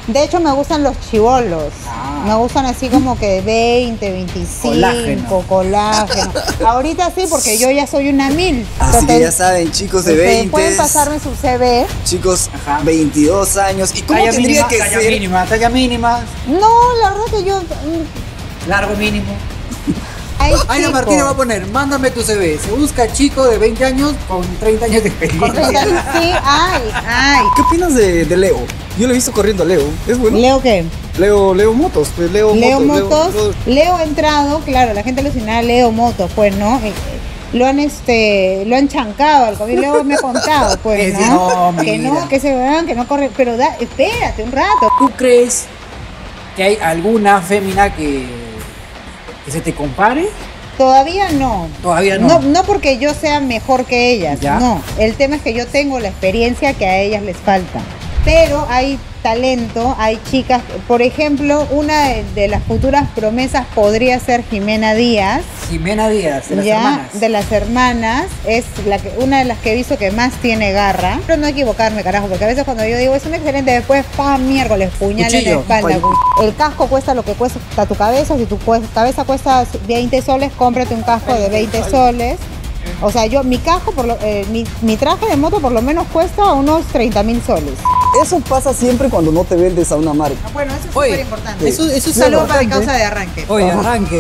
De hecho, me gustan los chibolos. Me gustan así como que 20, 25, colágeno. Ahorita sí, porque yo ya soy una 1000. Así que ya saben, chicos de 20. Pueden pasarme su CV. Chicos, 22 años. ¿Y cómo tendría que ser? Talla mínima. No, la verdad que yo... Largo mínimo. Aida Martínez va a poner, mándame tu CV. Se busca chico de 20 años con 30 años de experiencia. Sí, ay. ¿Qué opinas de Leo? Yo lo he visto corriendo a Leo. ¿Es bueno? ¿Leo qué? Leo Motos. Pues Leo Motos. Leo ha entrado, claro, la gente alucinada Leo Motos, pues, ¿no? Lo han chancado al COVID. Leo me ha contado, pues, ¿no? Que se vean, que no corre. Pero espérate un rato. ¿Tú crees que hay alguna fémina que se te compare? Todavía no. Todavía no. No porque yo sea mejor que ellas, ¿ya? No. El tema es que yo tengo la experiencia que a ellas les falta. Pero hay talento, hay chicas, por ejemplo, una de las futuras promesas podría ser Jimena Díaz. Jimena Díaz, de las hermanas. De las hermanas, es una de las que he visto que más tiene garra. Pero no equivocarme, carajo, porque a veces cuando yo digo es un excelente, después, miércoles, puñal en la espalda. El casco cuesta lo que cuesta tu cabeza, si tu cabeza cuesta 20 soles, cómprate un casco de 20 soles. O sea, mi casco, mi traje de moto por lo menos cuesta unos 30.000 soles. Eso pasa siempre cuando no te vendes a una marca. Bueno, eso es súper importante. Eso es saludo para mi causa de arranque. Oye, arranque.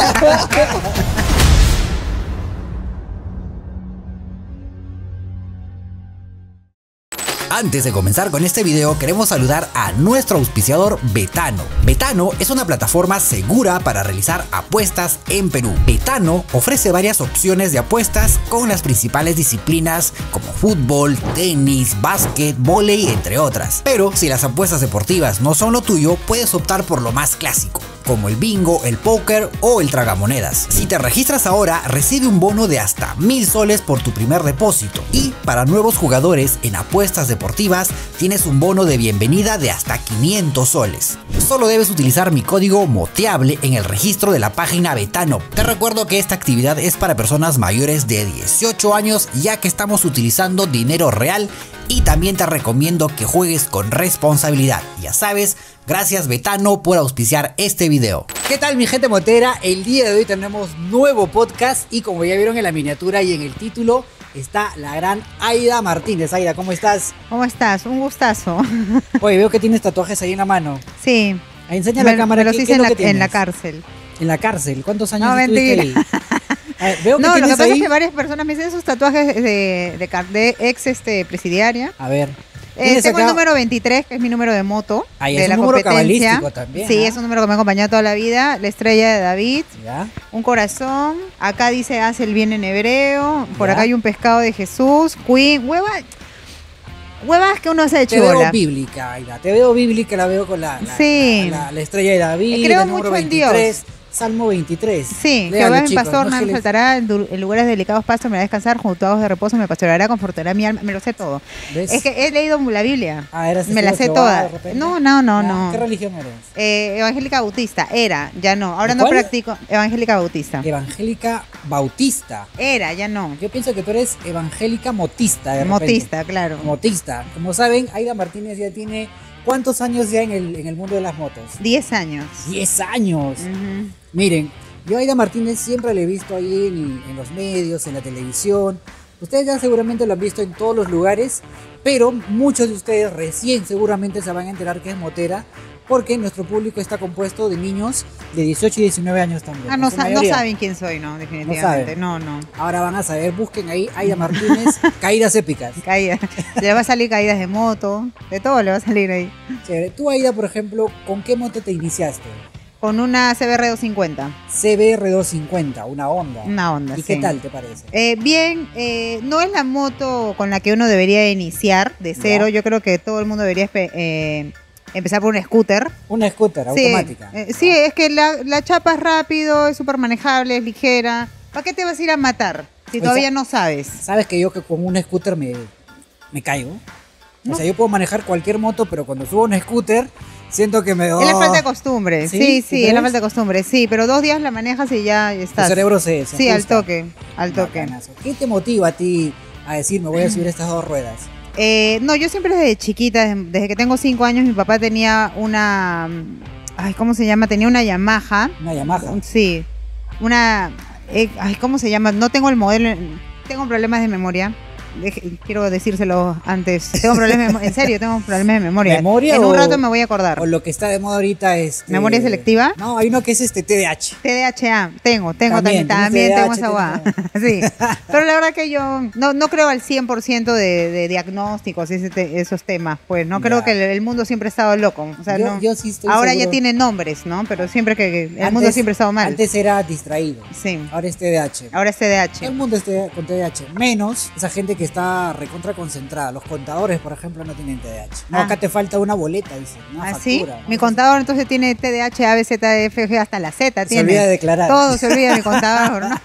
Antes de comenzar con este video, queremos saludar a nuestro auspiciador Betano. Betano es una plataforma segura para realizar apuestas en Perú. Betano ofrece varias opciones de apuestas con las principales disciplinas como fútbol, tenis, básquet, vóley, entre otras. Pero si las apuestas deportivas no son lo tuyo, puedes optar por lo más clásico, como el bingo, el póker o el tragamonedas. Si te registras ahora, recibe un bono de hasta 1000 soles por tu primer depósito. Y para nuevos jugadores en apuestas deportivas, tienes un bono de bienvenida de hasta 500 soles. Solo debes utilizar mi código MOTEABLE en el registro de la página Betano. Te recuerdo que esta actividad es para personas mayores de 18 años, ya que estamos utilizando dinero real, y también te recomiendo que juegues con responsabilidad. Ya sabes, gracias Betano por auspiciar este video. ¿Qué tal, mi gente motera? El día de hoy tenemos nuevo podcast y como ya vieron en la miniatura y en el título, está la gran Aida Martínez. Aida, ¿cómo estás? ¿Cómo estás? Un gustazo. Oye, veo que tienes tatuajes ahí en la mano. Sí. Enseña la cámara. Me los hice en la cárcel. ¿En la cárcel? ¿Cuántos años estuviste ahí? Veo que lo que pasa ahí... es que varias personas me dicen esos tatuajes de ex presidiaria. A ver. Tengo el número 23, que es mi número de moto. Ahí de es la un número competencia. cabalístico también. Sí, es un número que me ha acompañado toda la vida. La estrella de David. ¿Ya? Un corazón. Acá dice hace el bien en hebreo. Por ¿Ya? acá hay un pescado de Jesús. Queen. Huevas que uno hace de Te chibola. veo bíblica, Aida. Te veo bíblica, la veo con la estrella de David. Creo el número mucho en 23. Dios. Salmo 23. Sí, Léalo, Jehová mi chicos, pastor, no nada me faltará, en lugares delicados pastos me hará descansar, junto a aguas de reposo me pastoreará, confortará mi alma, me lo sé todo. ¿Ves? Es que he leído la Biblia, ¿Eras me la sé Jehová, toda. de repente? No. ¿Qué religión eres? Evangélica bautista, ya no, ahora no ¿Cuál? practico, evangélica bautista. Evangélica bautista. Ya no. Yo pienso que tú eres evangélica motista. De repente. Motista, claro. Motista. Como saben, Aida Martínez ya tiene... ¿Cuántos años ya en el mundo de las motos? 10 años. 10 años. Miren, yo a Aida Martínez siempre la he visto ahí en los medios, en la televisión. Ustedes ya seguramente lo han visto en todos los lugares, pero muchos de ustedes recién seguramente se van a enterar que es motera, porque nuestro público está compuesto de niños de 18 y 19 años también. No saben quién soy, no, definitivamente. No. Ahora van a saber, busquen ahí Aida Martínez, caídas épicas. Caídas. Le va a salir caídas de moto, de todo le va a salir ahí. Chévere. Tú, Aida, por ejemplo, ¿con qué moto te iniciaste? Con una CBR 250. CBR 250, una Honda. Una Honda, ¿Y sí. qué tal te parece? Bien, no es la moto con la que uno debería iniciar de cero. ¿Ya? Yo creo que todo el mundo debería empezar por un scooter. Una scooter automática. Sí, es que la chapa es rápido, es súper manejable, es ligera. ¿Para qué te vas a ir a matar si todavía no sabes? ¿Sabes que yo que con un scooter me caigo? O sea, yo puedo manejar cualquier moto, pero cuando subo a un scooter, siento que me... Es la falta de costumbre. Sí, es la falta de costumbre. Sí, pero 2 días la manejas y ya estás. Tu cerebro se Sí, ajusta. al toque. Bacanazo. ¿Qué te motiva a ti a decir, me voy a subir estas 2 ruedas? No, yo siempre desde chiquita, desde que tengo 5 años, mi papá tenía una... Ay, ¿cómo se llama? Tenía una Yamaha. ¿Una Yamaha? Sí. Una... Ay, ¿cómo se llama? No tengo el modelo... Tengo problemas de memoria. Quiero decírselo antes. Tengo problemas, en serio, tengo problemas de memoria. ¿Memoria en un rato me voy a acordar. O lo que está de moda ahorita es... ¿Memoria selectiva? No, hay uno que es TDAH. TDAH, tengo también tengo esa guada. Sí. Pero la verdad que yo no creo al 100% de diagnósticos y esos temas, pues. No creo que el mundo siempre ha estado loco. O sea, yo sí estoy ahora seguro. Ya tiene nombres, ¿no? Pero siempre el mundo siempre ha estado mal. Antes era distraído. Sí. Ahora es TDAH. Ahora es TDAH. Todo el mundo está con TDAH. Menos esa gente que está recontra concentrada. Los contadores, por ejemplo, no tienen TDAH. No, acá te falta una boleta, dice. Una factura, ¿sí? ¿no? Mi contador entonces tiene TDAH, A, B, Z, D, F, G, hasta la Z. Se olvida de declarar. Todo se olvida de mi contador, ¿no?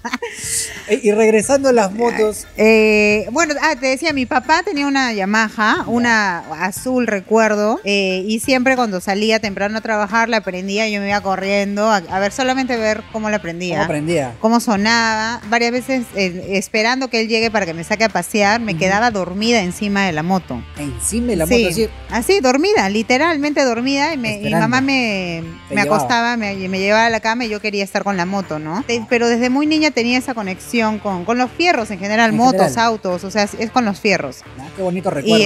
Y regresando a las motos. Bueno, te decía, mi papá tenía una Yamaha, una azul, recuerdo, y siempre cuando salía temprano a trabajar la prendía, yo me iba corriendo a ver, solamente ver cómo la prendía. ¿Cómo prendía? Cómo sonaba. Varias veces esperando que él llegue para que me saque a pasear, me quedaba dormida encima de la moto. ¿Encima de la moto? Sí, así, dormida, literalmente dormida, y mi mamá me acostaba, me llevaba a la cama y yo quería estar con la moto, ¿no? Pero desde muy niña tenía esa conexión con los fierros en general, motos, autos, o sea, es con los fierros. Qué bonito recuerdo.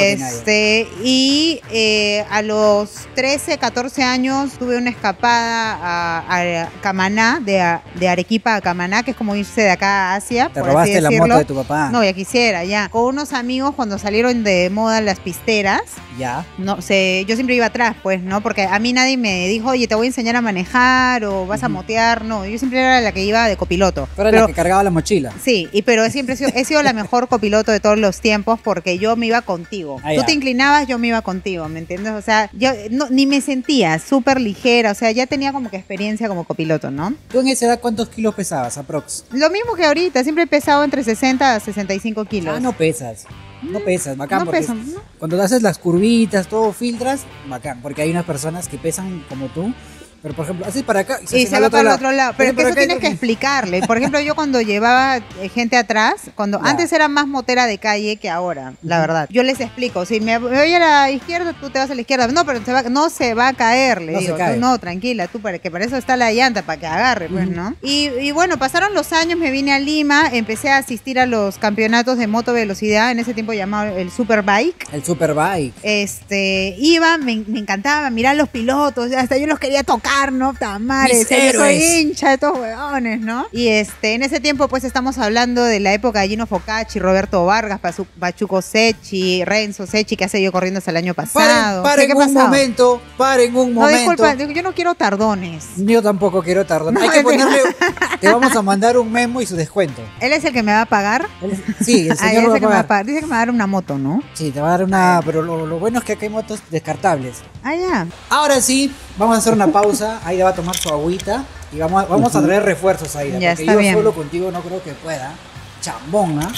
Y a los 13, 14 años tuve una escapada a Camaná, de Arequipa a Camaná, que es como irse de acá a Asia. ¿Te robaste la moto de tu papá? No, ya quisiera, ya. Con unos amigos cuando salieron de moda las pisteras. Ya. No sé, yo siempre iba atrás, pues, ¿no? Porque a mí nadie me dijo, oye, te voy a enseñar a manejar o vas a motear. No, yo siempre era la que iba de copiloto. Pero la que cargaba la mochila. Sí, pero siempre he sido la mejor copiloto de todos los tiempos porque yo me iba contigo. Tú te inclinabas, yo me iba contigo, ¿me entiendes? O sea, yo ni me sentía súper ligera, o sea, ya tenía como que experiencia como copiloto, ¿no? ¿Tú en esa edad cuántos kilos pesabas, aprox? Lo mismo que ahorita, siempre he pesado entre 60 a 65 kilos. Ah, no pesas. No pesas, bacán. No porque peso, ¿no? Cuando haces las curvitas, todo filtras, bacán. Porque hay unas personas que pesan como tú. Pero, por ejemplo, haces para acá y se va para el otro lado. Pero es que eso tienes que explicarle. Por ejemplo, yo cuando llevaba gente atrás, antes era más motera de calle que ahora, la verdad. Yo les explico, si me voy a la izquierda, tú te vas a la izquierda. No, pero no se va a caer, le digo. No, tranquila, que para eso está la llanta, para que agarre, pues, ¿no? Y bueno, pasaron los años, me vine a Lima, empecé a asistir a los campeonatos de moto velocidad, en ese tiempo llamado el Superbike. El Superbike. Iba, me encantaba mirar los pilotos, hasta yo los quería tocar, ¿no? Tamares, yo soy hincha de estos huevones, ¿no? Y en ese tiempo pues estamos hablando de la época de Gino Focacci, Roberto Vargas, Pachuco Secchi, Renzo Secchi, que ha seguido corriendo hasta el año pasado. Paren un momento. No, disculpa, yo no quiero tardones. Yo tampoco quiero tardones. Hay que ponerle, te vamos a mandar un memo y su descuento. ¿Él es el que me va a pagar? Sí, el señor me va a pagar. Dice que me va a dar una moto, ¿no? Sí, te va a dar una, pero lo bueno es que acá hay motos descartables. Ah, ya. Ahora sí, vamos a hacer una pausa. Aida va a tomar su agüita y vamos a traer refuerzos, Aida. Ya, porque está yo bien. solo contigo no creo que pueda. Chambón, ¿ah?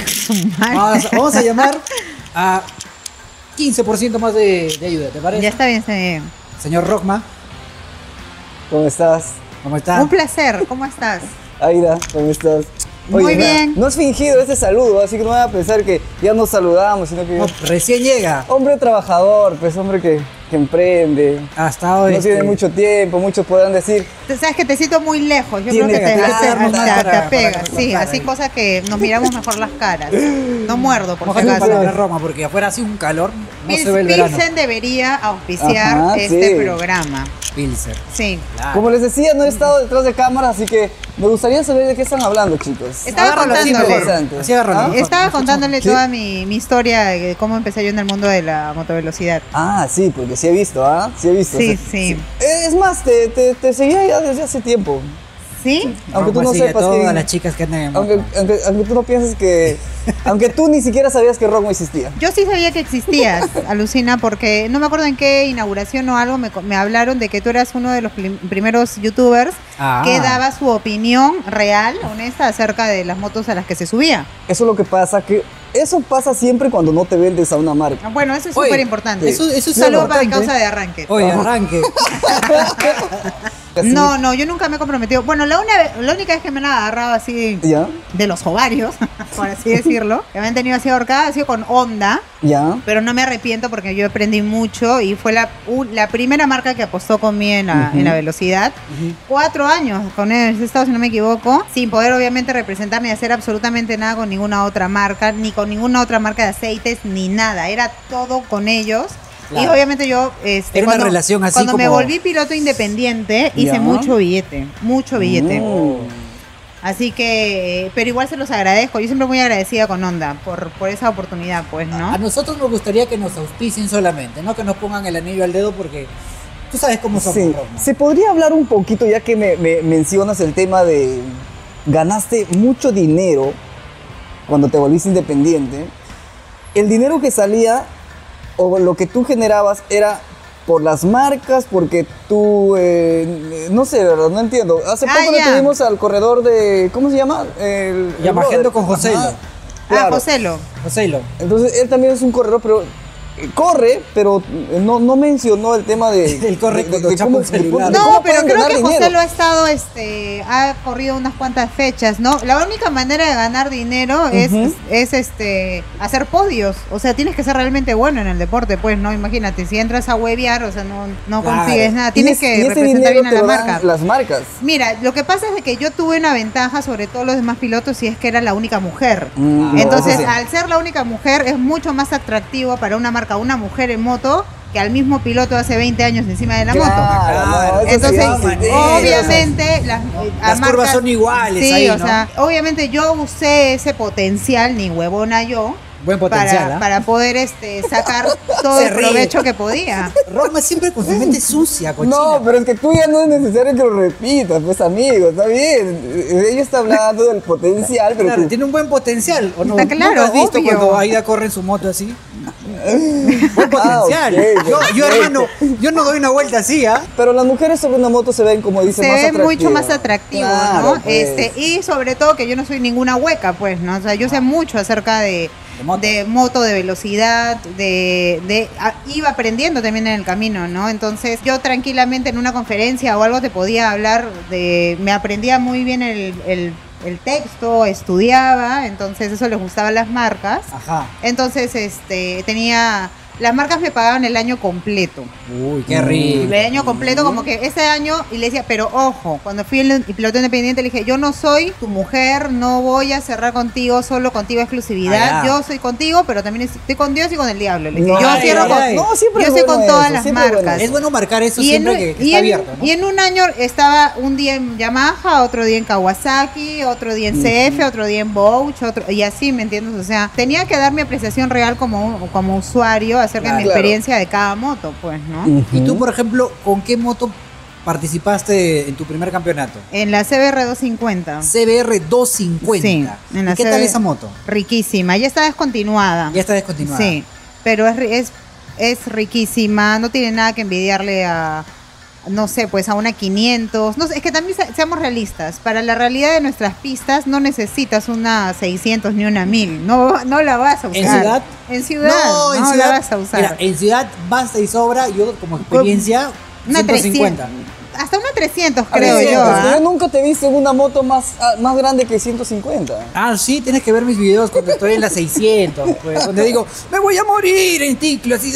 Vamos a llamar a 15% más de ayuda, ¿te parece? Ya está bien, está bien. Señor Rockma. ¿Cómo estás? ¿Cómo está? Un placer, ¿cómo estás? Aida, ¿cómo estás? Muy bien. No has fingido ese saludo, así que no van a pensar que ya nos saludamos, sino que... No, recién llega. Hombre trabajador, pues hombre que emprende. Hasta hoy. No tiene mucho tiempo, muchos podrán decir... Tú sabes que te siento muy lejos, yo Tiene creo que te para apegas, sí, para así cosas que nos miramos mejor las caras. No muerdo, por si Mojate un acaso. palabra Roma, porque afuera hace un calor, no se ve el verano. Pilsen debería auspiciar Ajá, este sí. programa. Pilser. Sí. Claro. Como les decía, no he estado detrás de cámara, así que me gustaría saber de qué están hablando, chicos. Estaba Agárralo así, contándole. Interesante. Así agárralo. Estaba contándole ¿Sí? toda mi historia de cómo empecé yo en el mundo de la motovelocidad. Ah, sí, porque sí he visto, ¿ah? Sí he visto. Sí, O sea, sí. Es más, te seguía ya desde hace tiempo. ¿Sí? Aunque tú no sigue a sepas todas que... las chicas que andan en moto. Aunque tú no pienses que... aunque tú ni siquiera sabías que Rockma existía. Yo sí sabía que existías, alucina, porque no me acuerdo en qué inauguración o algo me hablaron de que tú eras uno de los primeros youtubers que daba su opinión real, honesta, acerca de las motos a las que se subía. Eso es lo que pasa, que eso pasa siempre cuando no te vendes a una marca. Bueno, eso es Oye, súper importante. eso es Salud para importante. causa de arranque. Oye, arranque. No, yo nunca me he comprometido. Bueno, la única vez que me han agarrado así ¿Ya? de los ovarios, por así decirlo, que me han tenido así ahorcada, ha sido con Honda. ¿Ya? Pero no me arrepiento porque yo aprendí mucho y fue la primera marca que apostó conmigo en la velocidad. 4 años con ellos he estado, si no me equivoco, sin poder obviamente representar ni hacer absolutamente nada con ninguna otra marca, ni con ninguna otra marca de aceites, ni nada. Era todo con ellos. Claro. Y obviamente yo, era una relación así cuando como... me volví piloto independiente, hice mucho billete. Así que, pero igual se los agradezco. Yo siempre muy agradecida con Honda por esa oportunidad, pues, ¿no? A nosotros nos gustaría que nos auspicien solamente, no que nos pongan el anillo al dedo porque tú sabes cómo somos. Sí. ¿Se podría hablar un poquito, ya que me mencionas el tema de ganaste mucho dinero cuando te volviste independiente? El dinero que salía o lo que tú generabas era por las marcas, porque tú, no sé, ¿verdad? No entiendo. Hace poco le tuvimos al corredor de, ¿cómo se llama? Yamagendo con Joselo. Claro. Joselo. Entonces, él también es un corredor, pero corre, pero no mencionó el tema de... El corre cuando chapa el celular. No, pero creo que Joselo ha estado, ha corrido unas cuantas fechas, ¿no? La única manera de ganar dinero es hacer podios. O sea, tienes que ser realmente bueno en el deporte, pues, ¿no? Imagínate, si entras a huevear, o sea, no consigues nada. Tienes que representar bien a la marca. Las marcas. Mira, lo que pasa es de que yo tuve una ventaja sobre todos los demás pilotos y es que era la única mujer. Entonces, al ser la única mujer, es mucho más atractivo para una marca, una mujer en moto, que al mismo piloto hace 20 años encima de la moto. No, entonces, obviamente, las curvas son iguales. Sí, ahí, o ¿no? sea, obviamente yo usé ese potencial, ni huevona yo. Buen potencial, para poder sacar todo el provecho que podía. Roma siempre con su mente sucia, cochina. No, pero es que tú ya no es necesario que lo repitas, pues amigo, está bien. Ella está hablando del potencial, pero claro, tiene un buen potencial, ¿o no? Está claro, ¿No has visto obvio. cuando Aida corre en su moto así? Buen potencial. Okay, yo, hermano, yo no doy una vuelta así, ¿ah? Pero las mujeres sobre una moto se ven, como dice, más atractivas. Se ven mucho más atractivo, claro, ¿no? Pues. Y sobre todo que yo no soy ninguna hueca, pues, ¿no? O sea, yo sé mucho acerca de moto, de velocidad, iba aprendiendo también en el camino, ¿no? Entonces yo tranquilamente en una conferencia o algo te podía hablar me aprendía muy bien el texto, estudiaba, entonces eso les gustaba a las marcas. Ajá. Entonces las marcas me pagaban el año completo. Uy, qué rico. El año completo, como que ese año, y le decía, pero ojo, cuando fui el piloto independiente le dije, yo no soy tu mujer, no voy a cerrar contigo, solo contigo exclusividad. Yo soy contigo, pero también estoy con Dios y con el diablo. Le dije, yo estoy con todas las marcas. Es bueno marcar eso siempre que está abierto, ¿no? Y en un año estaba un día en Yamaha, otro día en Kawasaki, otro día en CF, otro día en Bosch, y así, ¿me entiendes? O sea, tenía que dar mi apreciación real como usuario acerca de mi experiencia de cada moto, pues, ¿no? Y tú, por ejemplo, ¿con qué moto participaste en tu primer campeonato? En la CBR 250. CBR 250. Sí. ¿Y qué tal esa moto? Riquísima. Ya está descontinuada. Ya está descontinuada. Sí. Pero es riquísima. No tiene nada que envidiarle a, no sé, pues a una 500. No sé, es que también seamos realistas. Para la realidad de nuestras pistas no necesitas una 600 ni una 1000. No la vas a usar. ¿En ciudad? En ciudad. No, en ciudad la vas a usar. Mira, en ciudad basta y sobra. Yo como experiencia, una 150. 300. Hasta una 300 creo yo. Yo nunca te he visto en una moto más grande que 150. Ah, sí, tienes que ver mis videos cuando estoy en la 600, pues, donde digo, me voy a morir en ticlo, así.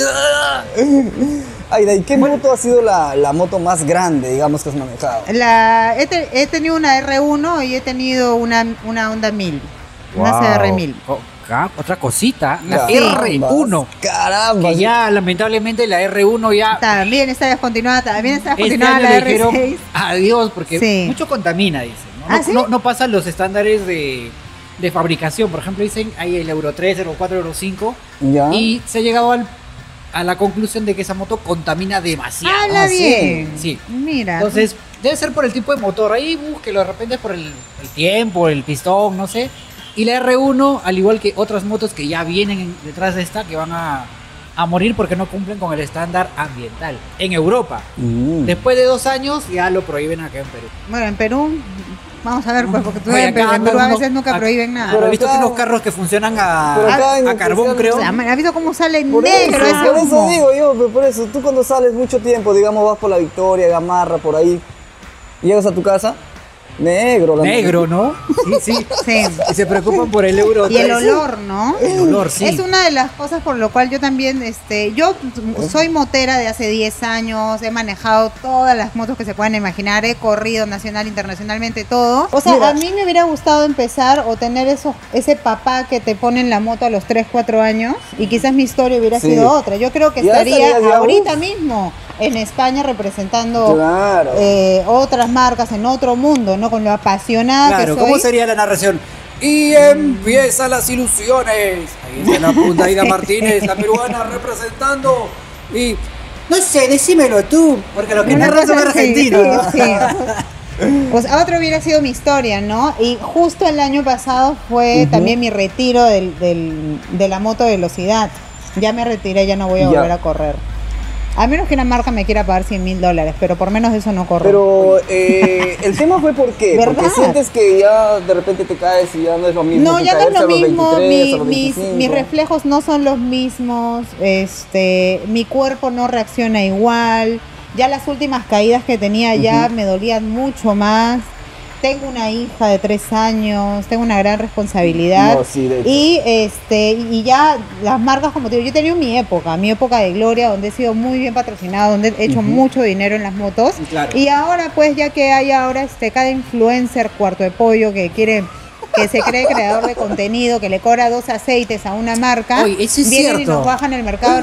Aida, ¿y qué moto ha sido la moto más grande, digamos, que has manejado? He tenido una R1 y he tenido una Honda 1000. Una CBR 1000. Otra cosita, la Carambas, R1. Caramba. Que ya, lamentablemente, la R1 ya... También está descontinuada la dijeron, R6. Adiós, porque mucho contamina, dicen. ¿No? ¿Sí? No pasan los estándares de fabricación. Por ejemplo, dicen, hay el Euro 3, Euro 4, Euro 5. ¿Ya? Y se ha llegado a la conclusión de que esa moto contamina demasiado. Habla bien. Sí. Mira. Entonces, debe ser por el tipo de motor. Ahí búsquelo, de repente es por el tiempo, el pistón, no sé. Y la R1, al igual que otras motos que ya vienen detrás de esta, que van a morir porque no cumplen con el estándar ambiental en Europa. Después de 2 años ya lo prohíben acá en Perú. Bueno, en Perú, vamos a ver, pues, porque Oye, en Perú a veces nunca prohíben nada. Pero he visto que unos carros que funcionan a carbón, creo. ¿Has visto cómo sale Por negro ese eso humo? digo yo, por eso, tú cuando sales mucho tiempo, digamos, vas por la Victoria, Gamarra, por ahí, Llegas a tu casa, negro. Negro, ¿no? Sí, sí. Sí. Y se preocupan por el euro. Y el 3. olor, ¿no? El olor, sí. Es una de las cosas por lo cual yo también, yo soy motera de hace 10 años, he manejado todas las motos que se puedan imaginar, he corrido nacional, internacionalmente, todo. O sea, Mira, a mí me hubiera gustado empezar o tener ese papá que te pone en la moto a los 3, 4 años y quizás mi historia hubiera Sí. sido otra. Yo creo que Ya estaría estaría ya, ahorita mismo en España representando Claro. otras marcas en otro mundo, ¿no? Con lo apasionada Claro, que soy. ¿cómo sería la narración? Y empiezan las ilusiones. Ahí está la punta Aida Martínez, la peruana representando. Y no sé, decímelo tú, porque lo que Una narras son cosa así, argentinos. sí, sí. Pues otra hubiera sido mi historia, ¿no? Y justo el año pasado fue también mi retiro de la moto de velocidad. Ya me retiré, ya no voy a Ya. volver a correr. A menos que una marca me quiera pagar $100,000, pero por menos de eso no corro. Pero el tema fue por qué. ¿Verdad? Porque sientes que ya de repente te caes y ya no es lo mismo. No, que ya no es caerse lo a los mismo, 23, a los mis 25. reflejos no son los mismos, mi cuerpo no reacciona igual, ya las últimas caídas que tenía ya me dolían mucho más. Tengo una hija de 3 años, tengo una gran responsabilidad. No, sí, de hecho. Y ya las marcas, como te digo, yo he tenido mi época de gloria, donde he sido muy bien patrocinado, donde he hecho mucho dinero en las motos. Claro. Y ahora, pues, ya que hay ahora cada influencer cuarto de pollo que se cree creador de contenido, que le cobra 2 aceites a una marca, Oye, eso es vienen y cierto. nos bajan el mercado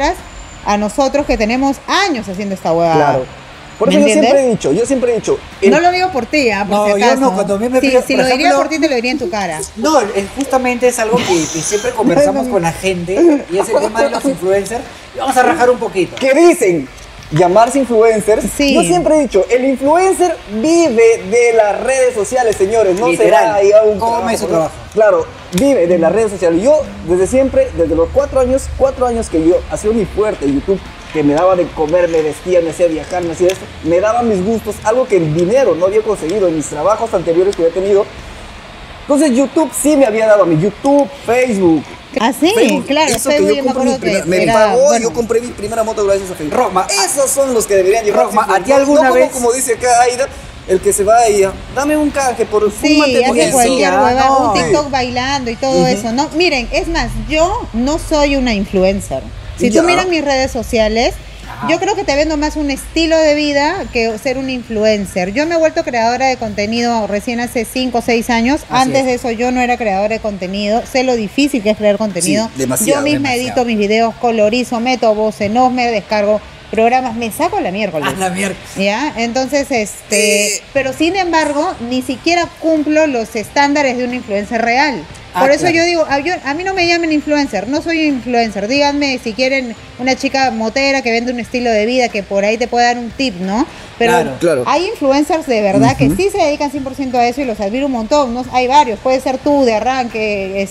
a nosotros que tenemos años haciendo esta huevada. Claro. Por ¿Me eso entiendes? yo siempre he dicho. No lo digo por ti, por No, si yo acaso. no, cuando a mí me Sí, piden, si por lo diría ejemplo- por ti, te lo diría en tu cara. No, justamente es algo que siempre conversamos con la gente y es el tema de los influencers. Y vamos a rajar un poquito. ¿Qué dicen? Llamarse influencers. Sí. Yo siempre he dicho, el influencer vive de las redes sociales, señores. No Literal. se va a ir a un Come su ¿no? trabajo. Claro, vive de las redes sociales. Yo, desde siempre, desde los 4 años que yo hacía mi fuerte en YouTube, que me daba de comer, me vestía, me hacía viajar, me hacía esto, me daba mis gustos, algo que el dinero no había conseguido en mis trabajos anteriores que había tenido. Entonces YouTube sí me había dado a mí, YouTube, Facebook. Ah, sí, Facebook, claro, eso que Facebook yo yo me compré acuerdo que me era, pagó, bueno. yo compré mi primera moto gracias a Facebook. Roma, Esos son los que deberían llevar. Roma, ¿a ti alguna no vez- como dice acá Aida, el que se va y dame un canje por un Sí, hace mantenimiento. cualquier ah, hueva, no. un TikTok bailando y todo eso, ¿no? Miren, es más, yo no soy una influencer. Si Ya. tú miras mis redes sociales, yo creo que te vendo más un estilo de vida que ser un influencer. Yo me he vuelto creadora de contenido recién hace 5 o 6 años. Así Antes es. de eso yo no era creadora de contenido. Sé lo difícil que es crear contenido. Sí, demasiado, yo misma demasiado. edito mis videos, colorizo, meto voces, no me descargo programas, me saco la miércoles. A la mierda. ¿Ya? Entonces, pero sin embargo, ni siquiera cumplo los estándares de un influencer real. Por eso claro. yo digo, a mí no me llamen influencer, no soy influencer. Díganme si quieren una chica motera que vende un estilo de vida, que por ahí te puede dar un tip, ¿no? Pero Claro. Claro. hay influencers de verdad que sí se dedican 100% a eso y los admiro un montón, ¿no? Hay varios, puede ser tú de arranque,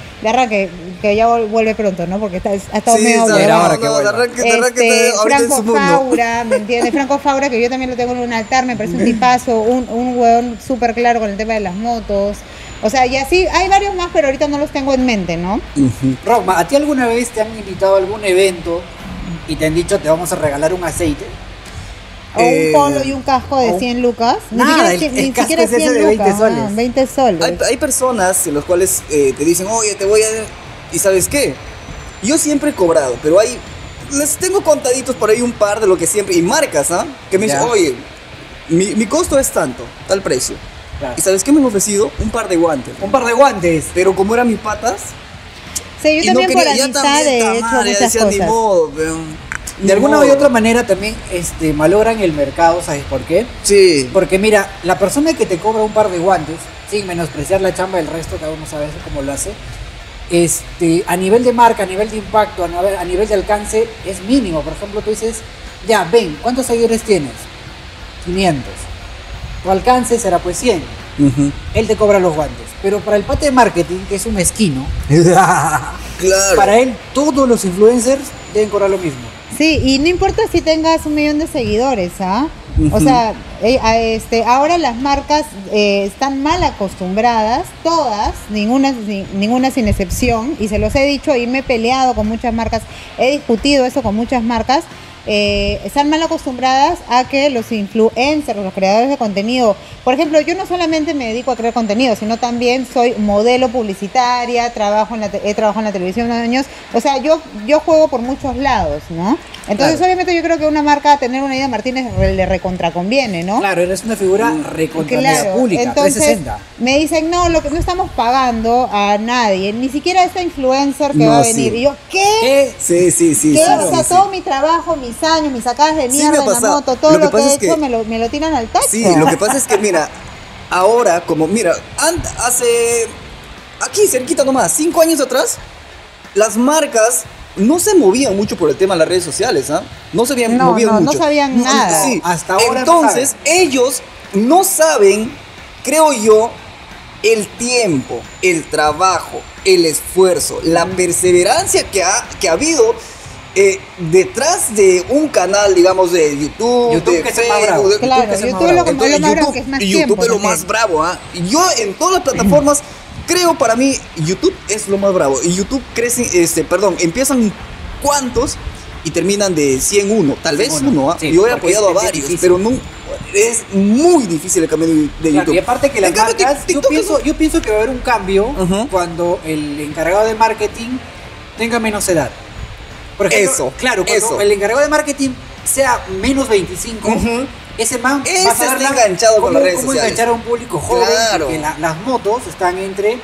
que ya vuelve pronto, ¿no? Porque ha estado Sí, medio está, Era huevado. ahora que vuelva. de arranque está ahorita en su Franco mundo. Faura, ¿me entiendes? Franco Faura, que yo también lo tengo en un altar, me parece un tipazo, un huevón súper claro con el tema de las motos. O sea, y así, hay varios más, pero ahorita no los tengo en mente, ¿no? Roma, ¿a ti alguna vez te han invitado a algún evento y te han dicho te vamos a regalar un aceite? O un polo y un casco de 100 lucas. Nada, ni el casco siquiera es ese 100 de 20 lucas, soles. 20 soles. Hay personas en las cuales te dicen, oye, te voy a... ¿Y sabes qué? Yo siempre he cobrado, pero les tengo contaditos por ahí un par de lo que siempre... Y marcas, ¿ah? Que me dicen, Ya. oye, mi costo es tanto, tal precio. Claro. ¿Y sabes qué me han ofrecido? Un par de guantes. Un par de guantes. Pero como eran mis patas... Sí, yo y también por ya amistad también, he ta hecho madre, muchas decía, ni cosas. modo, pero... De ni alguna modo. u otra manera también malogran el mercado, ¿sabes por qué? Sí. Porque mira, la persona que te cobra un par de guantes, sin menospreciar la chamba del resto, cada uno sabe cómo lo hace, a nivel de marca, a nivel de impacto, a nivel de alcance, es mínimo. Por ejemplo, tú dices, ya, ven, ¿cuántos seguidores tienes? 500. Tu alcance será pues 100. Él te cobra los guantes. Pero para el pate de marketing, que es un mezquino, Claro. para él todos los influencers deben cobrar lo mismo. Sí, y no importa si tengas 1 millón de seguidores, ¿ah? O sea, ahora las marcas están mal acostumbradas, todas, ninguna sin excepción, y se los he dicho y me he peleado con muchas marcas, he discutido eso con muchas marcas, están mal acostumbradas a que los influencers, los creadores de contenido, por ejemplo, yo no solamente me dedico a crear contenido, sino también soy modelo publicitaria, he trabajado en la televisión unos años, o sea, yo juego por muchos lados, ¿no? Entonces, obviamente, yo creo que una marca, tener una Aida Martínez le recontraconviene, ¿no? Claro, eres una figura recontra pública, entonces, 360. Me dicen, no, lo que no estamos pagando a nadie, ni siquiera a esta influencer que va a venir. Y yo, ¿qué? Sí. ¿Qué? O sea, todo mi trabajo, mis años, mis sacadas de mierda en la moto, todo lo que he hecho, me lo tiran al tacho. Sí, lo que pasa es que, mira, ahora, como, mira, hace, aquí cerquita nomás, 5 años atrás, las marcas no se movían mucho por el tema de las redes sociales, ¿ah? No se movían mucho. No sabían nada. Sí. Hasta ahora entonces, ellos no saben, creo yo, el tiempo, el trabajo, el esfuerzo, la perseverancia que ha habido detrás de un canal, digamos, de YouTube de que Facebook, claro, YouTube es lo más bravo, que es más tiempo. YouTube es lo más bravo, ¿ah? Yo en todas las plataformas creo, para mí, YouTube es lo más bravo. Y YouTube crece, empiezan cuantos y terminan de 101, tal vez uno, ¿ah? Sí, yo he apoyado a varios, pero no, es muy difícil el cambio de YouTube. Y aparte que las marcas, yo pienso que va a haber un cambio cuando el encargado de marketing tenga menos edad. Por ejemplo, cuando el encargado de marketing sea menos 25, ese man va a saber enganchado con las redes cómo sociales. enganchar a un público joven, que las motos están entre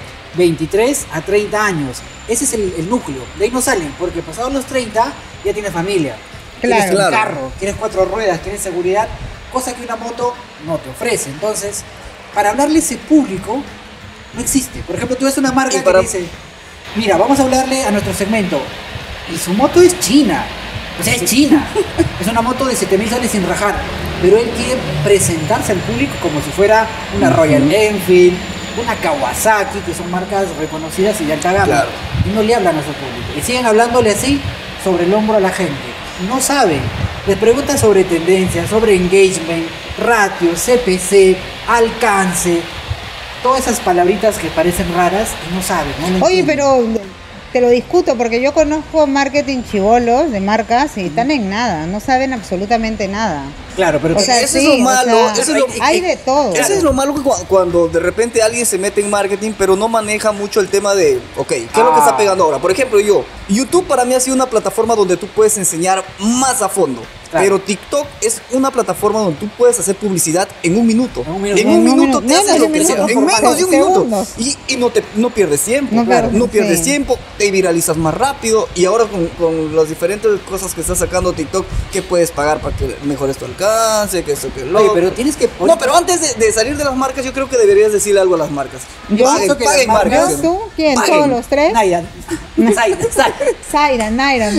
23 a 30 años. Ese es el núcleo. De ahí no salen, porque pasados los 30 ya tienes familia. Tienes un carro, tienes 4 ruedas, tienes seguridad, cosa que una moto no te ofrece. Entonces, para hablarle a ese público, no existe. Por ejemplo, tú ves una marca que dice, mira, vamos a hablarle a nuestro segmento, y su moto es china. O sea, es china. Es una moto de 7.000 soles sin rajar. Pero él quiere presentarse al público como si fuera una Royal Enfield, una Kawasaki, que son marcas reconocidas y de alta gama. Claro. Y no le hablan a su público. Y siguen hablándole así sobre el hombro a la gente. No saben. Les preguntan sobre tendencias, sobre engagement, ratio, CPC, alcance. Todas esas palabritas que parecen raras y no saben. No Oye, entienden. pero te lo discuto porque yo conozco marketing chibolos de marcas y están en nada, no saben absolutamente nada. Claro, pero O sea, eso es lo malo. hay de todo. Eso es lo malo que cuando de repente alguien se mete en marketing, pero no maneja mucho el tema de, ¿qué es lo que está pegando ahora? Por ejemplo, YouTube para mí ha sido una plataforma donde tú puedes enseñar más a fondo. Claro. Pero TikTok es una plataforma donde tú puedes hacer publicidad en un minuto. En un minuto. En un minuto te haces Menos de lo un que sea. minuto, En menos de un minuto. segundos. Y no pierdes tiempo. No pierdes, sí. Tiempo, te viralizas más rápido. Y ahora con las diferentes cosas que está sacando TikTok, que puedes pagar para que mejores tu alcance, que eso, que lo. Oye, pero tienes que... No, pero antes de salir de las marcas, yo creo que deberías decirle algo a las marcas. Yo Paguen marcas. ¿Yo, tú? ¿Quién? Paguen. ¿Todos los tres? Naira. Zaira, Naira.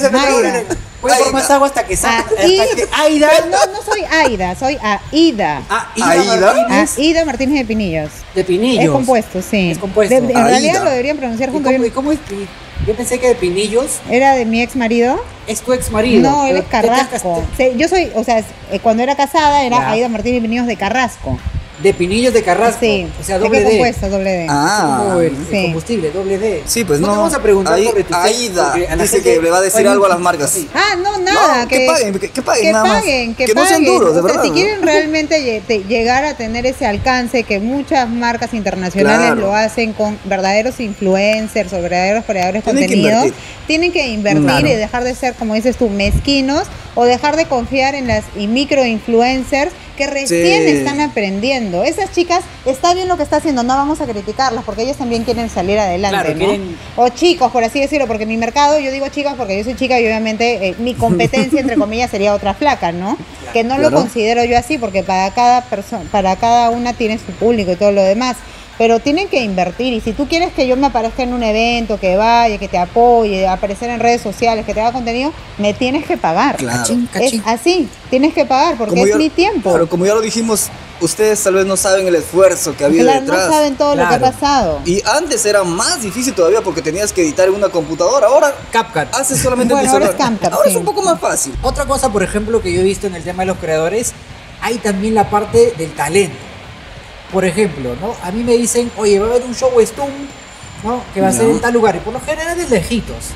Voy por más agua hasta que salga. Aida. No soy Aida, soy Aida. Aida. Aida Martínez de Pinillos. De Pinillos. Es compuesto, sí. Es compuesto. En realidad Aida. lo deberían pronunciar junto. ¿Y cómo es? Yo pensé que de Pinillos ¿Era de mi ex marido? es tu ex marido. No, él es Carrasco. Sí, yo soy, o sea, cuando era casada era Aida Martínez de Pinillos de Carrasco. De Pinillos de Carrasco. Sí. O sea, ¿De doble qué D. compuesto? Doble D. Ah. Como el sí. combustible, doble D. Sí, pues no. te vamos a preguntar Ahí, sobre tu Aida porque a la dice gente- que le va a decir Oye, algo a las marcas. sí. Ah, no, nada. No, que paguen nada más. Que no sean duros, de O sea, verdad. si ¿no? quieren realmente llegar a tener ese alcance que muchas marcas internacionales Claro. lo hacen con verdaderos influencers o verdaderos creadores de Tienen que contenido, invertir. tienen que invertir Claro. y dejar de ser, como dices tú, mezquinos o dejar de confiar en las micro influencers que recién Sí. están aprendiendo. Esas chicas, está bien lo que está haciendo, no vamos a criticarlas porque ellas también quieren salir adelante, Claro, ¿no? quieren- O chicos, por así decirlo, porque mi mercado, yo digo chicas porque yo soy chica y obviamente mi competencia, entre comillas, sería otra flaca, ¿no? Que no lo Claro. considero yo así porque para cada persona, para cada una tiene su público y todo lo demás. Pero tienen que invertir y si tú quieres que yo me aparezca en un evento, que vaya, que te apoye, aparecer en redes sociales, que te haga contenido, me tienes que pagar. Claro. Cachín, Es cachín. así, tienes que pagar porque es mi tiempo. Claro, como ya lo dijimos, ustedes tal vez no saben el esfuerzo que había Claro, detrás. no saben todo lo que ha Claro. pasado. Y antes era más difícil todavía porque tenías que editar en una computadora. Ahora CapCut. haces solamente Bueno, el ahora celular. es CapCut, Ahora sí. es un poco más fácil. Otra cosa, por ejemplo, que yo he visto en el tema de los creadores, hay también la parte del talento. Por ejemplo, ¿no? A mí me dicen, oye, va a haber un show Stum, ¿no? Que va a ser Ya. en tal lugar. Y por lo general es lejitos.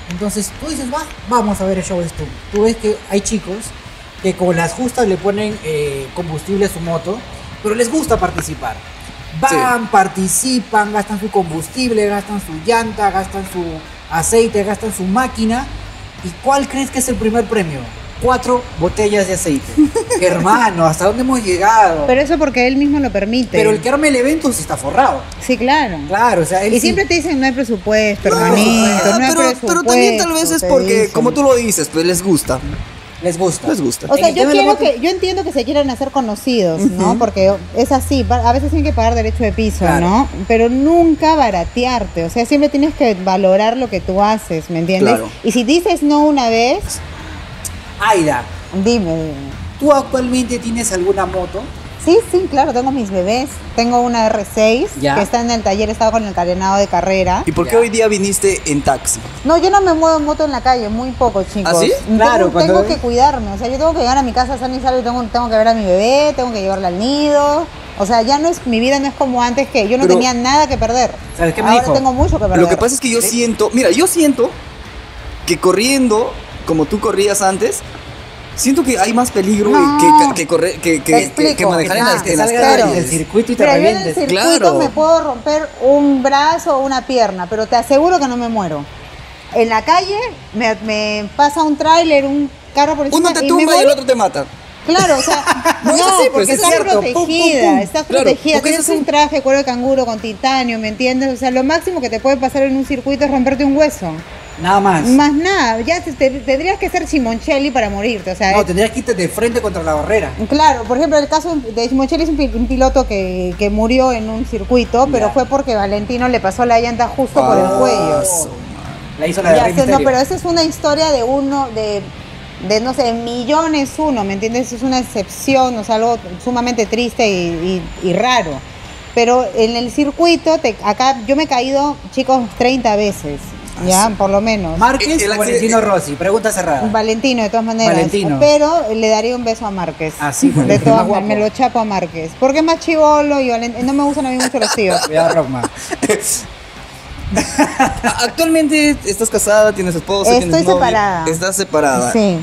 Entonces tú dices, vamos a ver el show de Stunt. Tú ves que hay chicos que con las justas le ponen combustible a su moto, pero les gusta participar. Van, participan, gastan su combustible, gastan su llanta, gastan su aceite, gastan su máquina. ¿Y cuál crees que es el primer premio? 4 botellas de aceite. Hermano, ¿hasta dónde hemos llegado? Pero eso porque él mismo lo permite. Pero el que arma el evento sí está forrado. Sí, claro. Claro, o sea, él y siempre te dicen no hay presupuesto, hermanito, no hay presupuesto. Pero también tal vez es porque, como tú lo dices, pues les gusta. Les gusta. Les gusta. O sea, yo entiendo que se quieran hacer conocidos, ¿no? Porque es así, a veces tienen que pagar derecho de piso, claro, ¿no? Pero nunca baratearte, o sea, siempre tienes que valorar lo que tú haces, ¿me entiendes? Claro. Y si dices no una vez... Aida, dime. ¿Tú actualmente tienes alguna moto? Sí, claro, tengo mis bebés. Tengo una R6 que está en el taller, estaba con el carenado de carrera. ¿Y por qué hoy día viniste en taxi? No, yo no me muevo en moto en la calle, muy poco, chicos. ¿Ah, sí? Claro. Tengo que cuidarme, o sea, yo tengo que llegar a mi casa sana y salvo y tengo que ver a mi bebé, tengo que llevarla al nido. O sea, ya no es, mi vida no es como antes, que yo no tenía nada que perder. ¿Sabes qué me Ahora dijo? tengo mucho que perder. Lo que pasa es que yo siento que corriendo como tú corrías antes, siento que hay más peligro que manejar en las calles. El circuito y te pero yo en revientes. el circuito me puedo romper un brazo o una pierna, pero te aseguro que no me muero. En la calle me pasa un tráiler, un carro por encima. Uno te tumba y el otro te mata. Claro, o sea, no, sí, pues, porque estás protegida, estás protegida, tienes un traje de cuero de canguro con titanio, ¿me entiendes? O sea, lo máximo que te puede pasar en un circuito es romperte un hueso. Nada más. Más nada, ya tendrías que ser Simoncelli para morirte, o sea... No, tendrías que irte de frente contra la barrera. Claro, por ejemplo, el caso de Simoncelli es un piloto que murió en un circuito, pero fue porque Valentino le pasó la llanta justo por el cuello. La hizo la de Rey Mysterio. No, pero esa es una historia de uno, de no sé, millones uno, ¿me entiendes? Es una excepción, o sea, algo sumamente triste y raro. Pero en el circuito, acá yo me he caído, chicos, 30 veces. Ya, por lo menos. ¿Márquez o Valentino Rossi? Pregunta cerrada. Valentino, de todas maneras. Valentino. Pero le daría un beso a Márquez. Así, de todas maneras, me lo chapo a Márquez. Porque es más chivolo y no me gustan a mí mucho los tíos. Cuidado, Rockman. Actualmente estás casada, tienes esposa, tienes novia. Estoy separada. Estás separada. Sí.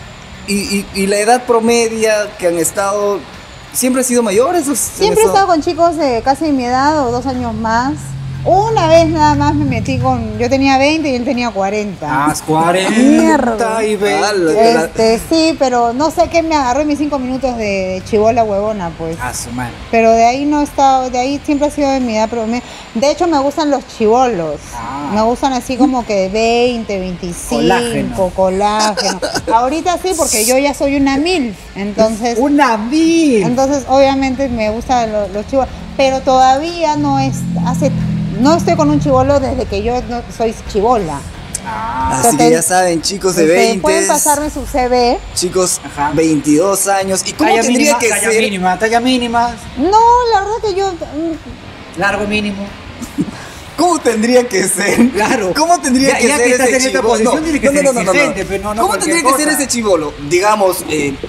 Y la edad promedia que han estado, ¿siempre ha sido mayor? Siempre he estado con chicos de casi mi edad o 2 años más. Una vez nada más me metí yo tenía 20 y él tenía 40. Ah, 40 Mierda. y 20. Sí, pero no sé qué me agarró en mis 5 minutos de chibola huevona, pues. Ah, su madre. Pero de ahí no he estado, de ahí siempre ha sido de mi edad, pero de hecho me gustan los chibolos. Me gustan así como que 20, 25, colágeno. Ahorita sí, porque yo ya soy una MILF, entonces... ¡Una MILF! Entonces, obviamente me gustan los chibolos, pero todavía no estoy con un chibolo desde que yo no soy chibola. Así que ya saben, chicos de 20. Pueden pasarme su CV. Chicos, 22 años. ¿Y cómo tendría que ser? Talla mínima. No, la verdad que yo... Largo mínimo. ¿Cómo tendría que ser? Claro. ¿Cómo tendría que ser ese chibolo? ¿Cómo tendría que ser ese chibolo? Digamos,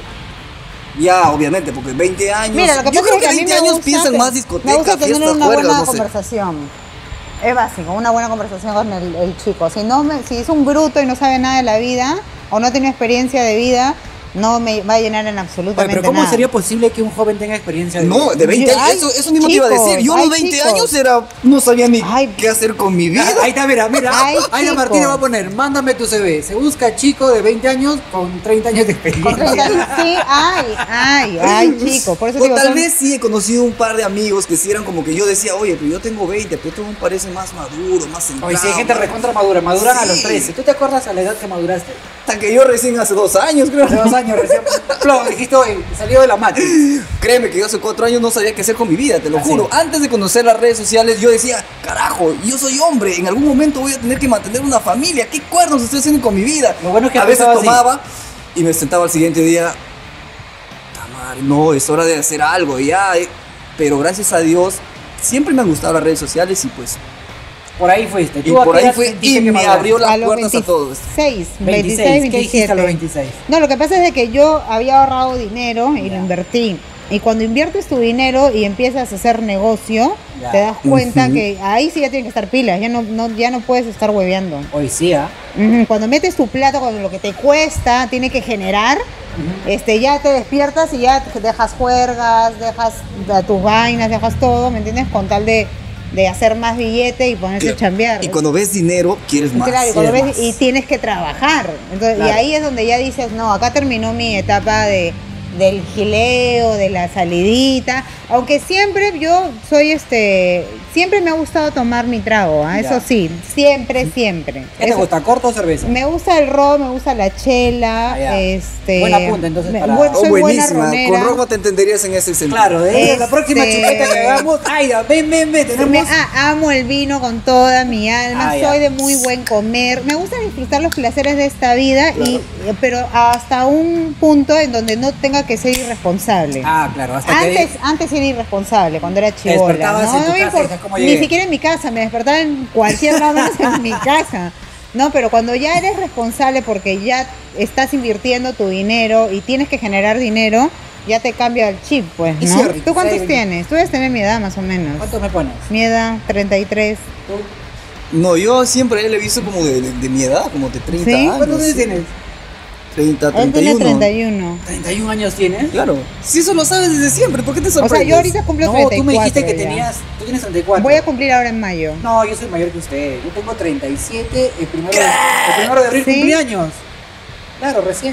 ya, obviamente, porque 20 años... Mira, lo que yo pasa creo es que 20 años piensan más discotecas, me gusta tener fiestas, una juergas, buena no sé. conversación. Es básico, una buena conversación con el chico. Si es un bruto y no sabe nada de la vida o no tiene experiencia de vida, no me va a llenar en absolutamente nada. Pero ¿cómo sería posible que un joven tenga experiencia de vida? No, de 20 años, eso mismo te iba a decir. Yo a los 20 años no sabía ni qué hacer con mi vida. Ahí está, mira. Ahí la Martina va a poner, mándame tu CV. Se busca chico de 20 años con 30 años de experiencia. Sí, ay, chico. Por eso o tal vez sí he conocido un par de amigos que sí eran como que yo decía, oye, pero yo tengo 20, pero tú me parece más maduro, más centrado. Oye, si hay gente recontra madura, maduran a los 13. ¿Tú te acuerdas a la edad que maduraste? Hasta que yo recién hace 2 años, creo. Hace 2 años recién. Dijiste, oye, salió de la matriz. Créeme que yo hace 4 años no sabía qué hacer con mi vida, te lo juro. Antes de conocer las redes sociales, yo decía, carajo, yo soy hombre, en algún momento voy a tener que mantener una familia. ¿Qué cuernos estoy haciendo con mi vida? Lo bueno es que a veces tomaba y me sentaba al siguiente día, no, es hora de hacer algo ya. Pero gracias a Dios, siempre me han gustado las redes sociales y pues... Por ahí fuiste. Y por ahí fue y me abrió las puertas a todos. 26, 27. ¿Qué hiciste a los 26? No, lo que pasa es de que yo había ahorrado dinero y lo invertí. Y cuando inviertes tu dinero y empiezas a hacer negocio, Ya. te das cuenta que ahí sí ya tienen que estar pilas, ya no puedes estar hueveando. Hoy sí, ¿ah? Cuando metes tu plata con lo que te cuesta, tiene que generar, ya te despiertas y ya dejas juergas, dejas tus vainas, dejas todo, ¿me entiendes? Con tal de hacer más billete y ponerse a chambear. Y cuando ves dinero, quieres más. Claro, y, cuando Quieres ves, más. y tienes que trabajar. Entonces, Claro. Y ahí es donde ya dices, no, acá terminó mi etapa del gileo, de la salidita. Aunque siempre yo soy siempre me ha gustado tomar mi trago, ¿ah? Ya. Eso sí, siempre. ¿Qué te Eso- gusta, corto o cerveza? Me gusta el ron, me gusta la chela, Ah, ya. Buena punta, entonces, para- soy buena buenísima. ronera. Con Roma te entenderías en ese sentido. Claro, de la próxima Este- chupeta que hagamos, Aida, ven, tenemos... Amo el vino con toda mi alma, Ah, ya. soy de muy buen comer, me gusta disfrutar los placeres de esta vida, pero hasta un punto en donde no tenga que ser irresponsable. Ah, claro, hasta que... Antes era irresponsable, cuando era chibola. despertabas en tu me casa y importa, decías, ¿cómo ni llegué? siquiera en mi casa, me despertaba en cualquier lado menos en mi casa. No, pero cuando ya eres responsable porque ya estás invirtiendo tu dinero y tienes que generar dinero, ya te cambia el chip, pues, Y ¿no? cierto, ¿Tú cuántos saving. tienes? Tú debes tener mi edad, más o menos. ¿Cuánto me pones? Mi edad, 33. No, yo siempre le he visto como de mi edad, como de 30 ¿Sí? años. ¿Cuántos años sí. tienes? 30, Él tiene 31. 31. 31 años tienes. Claro. Si eso lo sabes desde siempre, ¿por qué te O sea, sorprendes? yo ahorita cumplo No, 34. tú me dijiste que ya. tenías... Tú tienes 34. Voy a cumplir ahora en mayo. No, yo soy mayor que usted. Yo tengo 37, el primero de abril ¿Sí? cumpleaños. Claro, recién.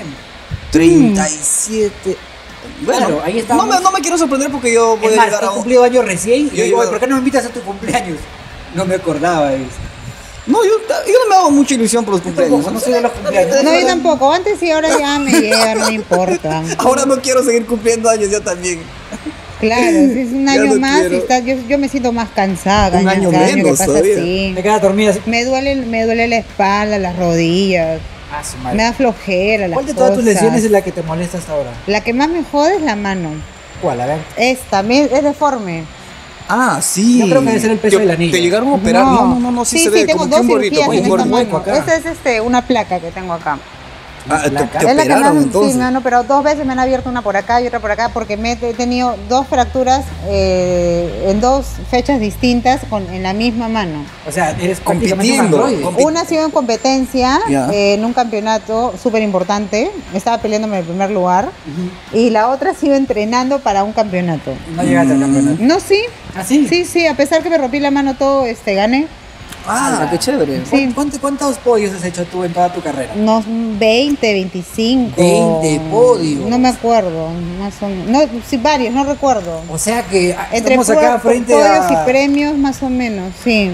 37. Bueno, Claro, ahí estamos. no me quiero sorprender porque yo voy Es a más, llegar he a un... cumplido años recién. Y Yo digo, iba- ¿por qué no me invitas a tu cumpleaños? No me acordaba de eso. No, yo no me hago mucha ilusión por los cumpleaños. tampoco, no soy de los cumpleaños. No, yo tampoco. Antes y ahora ya me llega, no me importa. Ahora no quiero seguir cumpliendo años, yo también. Claro, si es un Ya año no más quiero. y yo me siento más cansada. Un año cada que menos pasa todavía. así. Me quedas dormida así. Me duele la espalda, las rodillas. Ah, su madre. Me da flojera las ¿Cuál de todas tus cosas. lesiones es la que te molesta hasta ahora? La que más me jode es la mano. ¿Cuál? A ver. Esta, es deforme. Ah, sí. Yo creo que debe ser el peso del anillo. ¿Te llegaron a operar? No, sí, se ve tengo como dos que un gorrito, cirugías como en un esta gorrito. hueco mano. acá. Esta es una placa que tengo acá. Ah, te Es la que operaron entonces. sí, me han operado 2 veces, me han abierto una por acá y otra por acá porque he tenido 2 fracturas en 2 fechas distintas en la misma mano. O sea, eres prácticamente un Compitiendo. androide. Una ha sido en competencia, Ya. en un campeonato súper importante, estaba peleándome en el primer lugar, y la otra ha sido entrenando para un campeonato. No llegaste al campeonato. No, sí, ¿Ah, sí? sí, a pesar que me rompí la mano todo, gané. Ah, qué chévere. Sí. ¿Cuántos podios has hecho tú en toda tu carrera? Unos 20, 25. 20 podios. No me acuerdo, más o menos. No, sí, varios, no recuerdo. O sea que Entre estamos acá frente podios a y premios, más o menos, sí.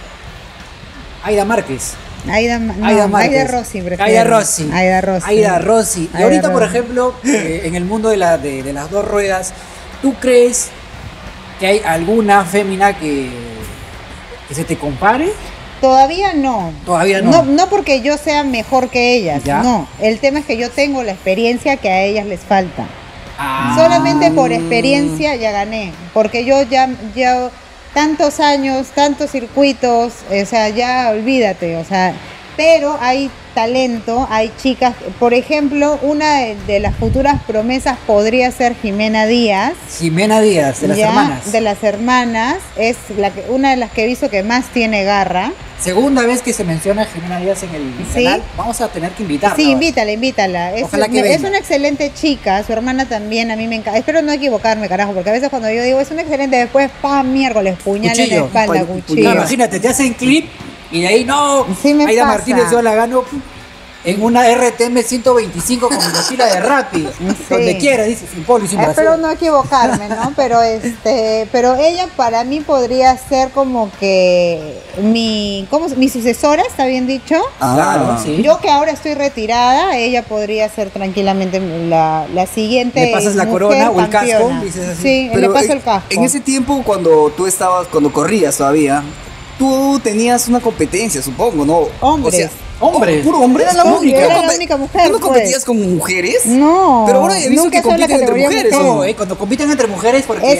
Aida Márquez. Aida Márquez. Aida Rossi, prefiero. Aida Rossi. Aida Rossi. Aida Rossi. Y Aida ahorita, por Rossi. ejemplo, en el mundo de las 2 ruedas, ¿tú crees que hay alguna fémina que se te compare? Todavía no. Todavía no. No porque yo sea mejor que ellas, ¿Ya? no. El tema es que yo tengo la experiencia que a ellas les falta. Ah, Solamente por experiencia ya gané, porque yo ya tantos años, tantos circuitos, o sea, ya olvídate, o sea, pero hay talento, hay chicas, por ejemplo, una de las futuras promesas podría ser Jimena Díaz. Jimena Díaz, de las ya, hermanas. De las hermanas, es una de las que he visto que más tiene garra. Segunda vez que se menciona a Jimena Díaz en el Sí. canal. Vamos a tener que invitarla. Sí, invítala. Ojalá que Es venga. una excelente chica, su hermana también, a mí me encanta. Espero no equivocarme, carajo, porque a veces cuando yo digo es una excelente, después, ¡pam! Miércoles, puñal en Cuchillo. la espalda, Puñal. cuchillo. No, imagínate, te hacen clip y de ahí no. Sí me Aida pasa. Martínez yo la gano en una RTM 125 con mochila de Rappi. Donde quiera, dice, sin polo y sin Espero brasier. no equivocarme, ¿no? Pero ella para mí podría ser como que mi sucesora, ¿está bien dicho? Claro, sí. Yo que ahora estoy retirada, ella podría ser tranquilamente la siguiente. Le pasas la mujer corona o el casco, campeona. dices así. Sí, le paso el casco. En ese tiempo, cuando corrías todavía, tú tenías una competencia, supongo, ¿no? Hombres. O sea, Hombres. puro hombre. Era la única. Era la única mujer, ¿Tú no pues. competías con mujeres? No. Pero ahora he visto nunca que he estado en la compiten entre categoría mujeres. mujer. No, cuando compiten entre mujeres, porque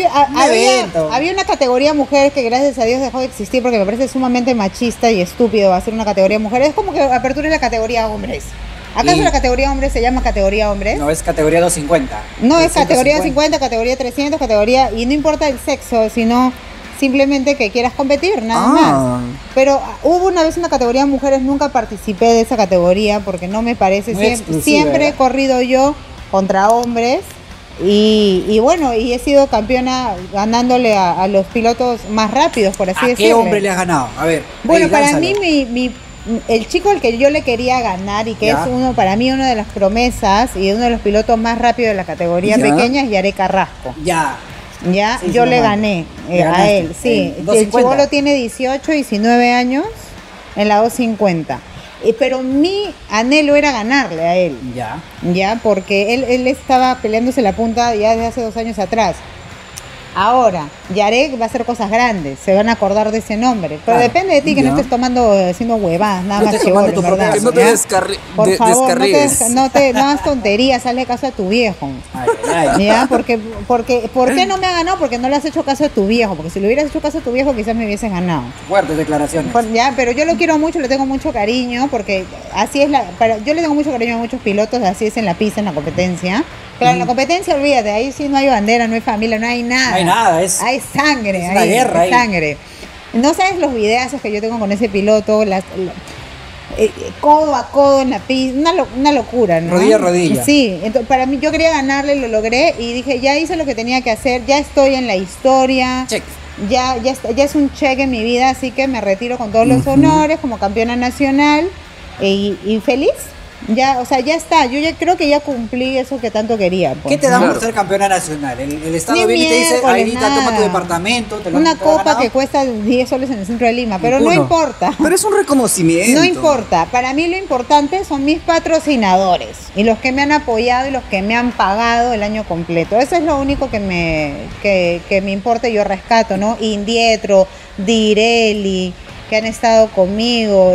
Había una categoría mujer que gracias a Dios dejó de existir porque me parece sumamente machista y estúpido hacer una categoría mujer. Es como que apertura la categoría hombres. ¿Acaso la categoría hombres se llama categoría hombres? No, es categoría 250. No, es categoría 50, categoría 300, categoría... Y no importa el sexo, sino simplemente que quieras competir, nada más. Pero hubo una vez una categoría mujeres, nunca participé de esa categoría porque no me parece... Siempre he corrido yo contra hombres. Y bueno, y he sido campeona ganándole a los pilotos más rápidos, por así decirlo. ¿A qué hombre le has ganado? A ver. Bueno, para mí, el chico al que yo le quería ganar y que es para mí una de las promesas y uno de los pilotos más rápidos de la categoría pequeña es Yaré Carrasco. Sí, yo le gané a él, sí. El chibolo tiene 18, 19 años en la 250. Pero mi anhelo era ganarle a él. Ya, porque él estaba peleándose la punta ya desde hace 2 años atrás. Ahora, Yarek va a hacer cosas grandes, se van a acordar de ese nombre. Pero depende de ti que no estés haciendo huevadas, nada más chibolo, ¿verdad? Que no te Por favor, descarríes. no hagas tonterías, hazle caso a tu viejo. ¿Ya? Porque, ¿por qué no me ha ganado? Porque no le has hecho caso a tu viejo. Porque si le hubieras hecho caso a tu viejo, quizás me hubieses ganado. Fuertes declaraciones. Ya, pero yo lo quiero mucho, le tengo mucho cariño, porque así es yo le tengo mucho cariño a muchos pilotos, así es en la pista, en la competencia. Claro, en la competencia, olvídate, ahí sí no hay bandera, no hay familia, no hay nada. No hay nada, hay sangre, es una guerra hay sangre. No sabes los videazos que yo tengo con ese piloto, codo a codo en la pista, una locura, ¿no? Rodilla a rodilla. Sí, entonces, para mí yo quería ganarle, lo logré y dije, ya hice lo que tenía que hacer, ya estoy en la historia. Check. Ya es un check en mi vida, así que me retiro con todos los honores como campeona nacional y feliz. Ya, o sea, ya está. Yo ya creo que ya cumplí eso que tanto quería. Pues. ¿Qué te da por ser campeona nacional? El Estado viene y te dice, Aidita, toma tu departamento. Una copa que cuesta 10 soles en el centro de Lima, pero no importa. Pero es un reconocimiento. No importa. Para mí lo importante son mis patrocinadores y los que me han apoyado y los que me han pagado el año completo. Eso es lo único que me importa y yo rescato, ¿no? Indietro, Direlli, que han estado conmigo,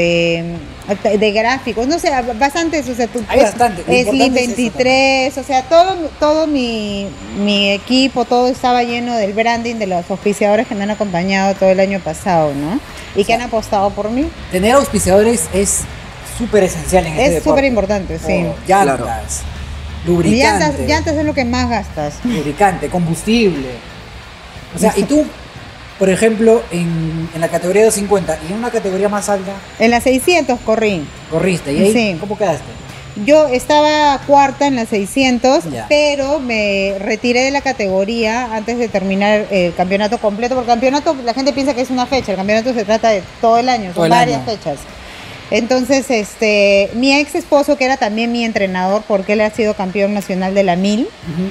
de gráficos, no sé, bastantes, o sea, hay bastante. Slim 23, o sea, todo mi equipo, todo estaba lleno del branding de los auspiciadores que me han acompañado todo el año pasado, ¿no? Y que han apostado por mí. Tener auspiciadores es súper esencial en este deporte. Es súper importante, sí. Llantas, lubricante. Llantas es lo que más gastas. Lubricante, combustible. O sea, y tú, por ejemplo, en la categoría 250 y en una categoría más alta. En la 600 corrí. Corriste, ¿y ahí sí. ¿Cómo quedaste? Yo estaba cuarta en la 600, pero me retiré de la categoría antes de terminar el campeonato completo. Porque el campeonato, la gente piensa que es una fecha, el campeonato se trata de todo el año, son varias fechas. Entonces, mi ex esposo, que era también mi entrenador, porque él ha sido campeón nacional de la 1000,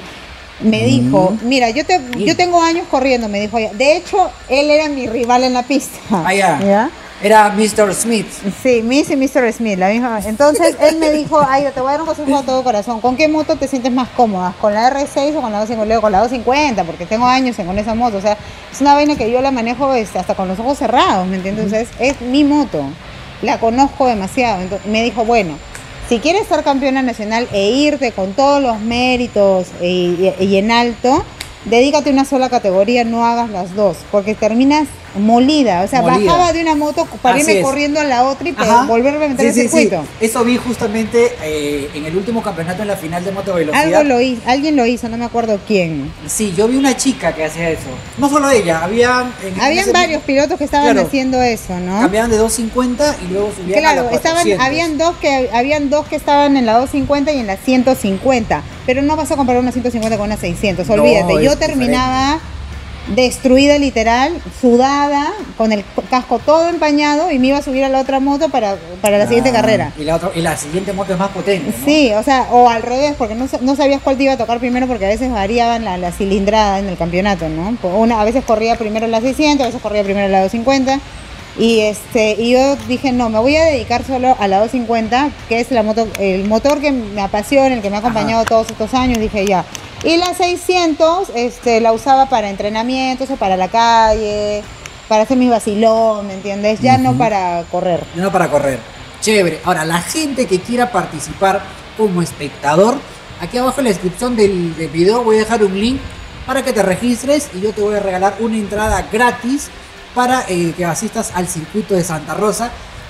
me dijo, mira, yo tengo años corriendo, me dijo. De hecho, él era mi rival en la pista. ¿Ya? Era Mr. Smith. Sí, Miss y Mr. Smith, la misma. Entonces, él me dijo, te voy a dar un consejo a todo corazón. ¿Con qué moto te sientes más cómoda? ¿Con la R6 o con la 250? Con la 250, porque tengo años con esa moto. O sea, es una vaina que yo la manejo hasta con los ojos cerrados, ¿me entiendes? Entonces, es mi moto. La conozco demasiado. Entonces, me dijo, bueno, si quieres ser campeona nacional e irte con todos los méritos y en alto, dedícate a una sola categoría, no hagas las dos, porque terminas molida. O sea, bajaba de una moto para irme corriendo a la otra y volverme a meter el circuito. Sí. Eso vi justamente en el último campeonato en la final de motovelocidad. Alguien lo hizo, no me acuerdo quién. Sí, yo vi una chica que hacía eso. No solo ella, habían varios pilotos que estaban haciendo eso, ¿no? Cambiaban de 250 y luego subían a la 400. Habían dos que estaban en la 250 y en la 150, pero no vas a comparar una 150 con una 600, olvídate. Yo terminaba destruida literal, sudada, con el casco todo empañado y me iba a subir a la otra moto para la siguiente carrera. Y la siguiente moto es más potente, ¿no? Sí, o sea, o al revés, porque no sabías cuál te iba a tocar primero porque a veces variaban la cilindrada en el campeonato, ¿no? A veces corría primero la 600, a veces corría primero la 250 y yo dije, no, me voy a dedicar solo a la 250, que es el motor que me apasiona, el que me ha acompañado todos estos años, dije ya. Y la 600 la usaba para entrenamientos o para la calle, para hacer mis vacilón, ¿me entiendes? Ya no para correr. No para correr. Chévere. Ahora, la gente que quiera participar como espectador, aquí abajo en la descripción del video voy a dejar un link para que te registres y yo te voy a regalar una entrada gratis para que asistas al circuito de Santa Rosa.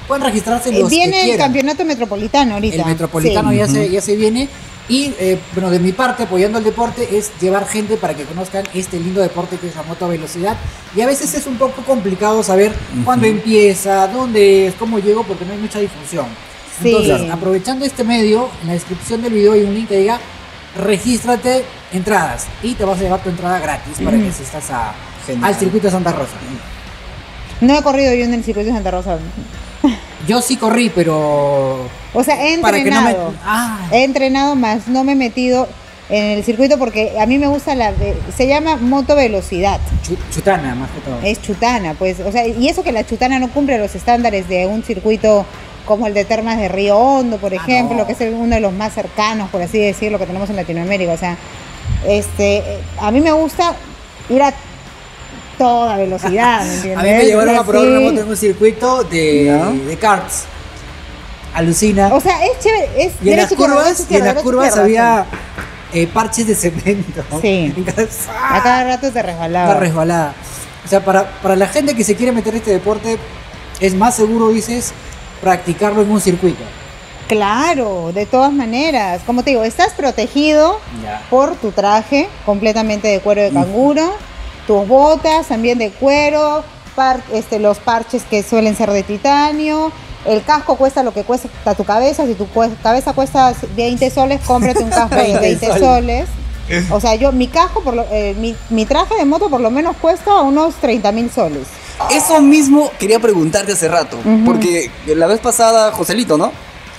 pueden registrarse los que Viene el quieran. campeonato metropolitano ahorita. El metropolitano Sí. ya se viene. Y bueno, de mi parte, apoyando el deporte, es llevar gente para que conozcan este lindo deporte que es la moto velocidad. Y a veces es un poco complicado saber cuándo empieza, dónde es, cómo llego, porque no hay mucha difusión. Sí. Entonces, aprovechando este medio, en la descripción del video hay un link que diga regístrate entradas y te vas a llevar tu entrada gratis para que asistas al circuito de Santa Rosa. No he corrido yo en el circuito de Santa Rosa. Yo sí corrí, pero O sea, he para que no me... entrenado. He entrenado, más no me he metido en el circuito porque a mí me gusta se llama moto velocidad. Chutana, más que todo. Es chutana, pues, o sea, y eso que la chutana no cumple los estándares de un circuito como el de Termas de Río Hondo, por ejemplo, no. que es uno de los más cercanos, por así decirlo, que tenemos en Latinoamérica. O sea, a mí me gusta ir a toda velocidad, ¿me entiendes? A mí me llevaron a probar Sí. una moto en un circuito de karts. Alucina. O sea, es chévere, es Y en las derecha, izquierda, curvas, derecha, izquierda, derecha, curvas izquierda, había parches de cemento. Sí. Entonces, a cada rato te resbalaba. una resbalada. O sea, para la gente que se quiere meter en este deporte, es más seguro, dices, practicarlo en un circuito. Claro, de todas maneras. Como te digo, estás protegido Ya. por tu traje completamente de cuero de canguro, tus botas también de cuero, los parches que suelen ser de titanio. El casco cuesta lo que cuesta tu cabeza. Si tu cabeza cuesta 20 soles, cómprate un casco de 20 20 soles. O sea, mi casco, mi traje de moto por lo menos cuesta unos 30.000 soles. Eso mismo quería preguntarte hace rato, porque la vez pasada, Joselito, ¿no?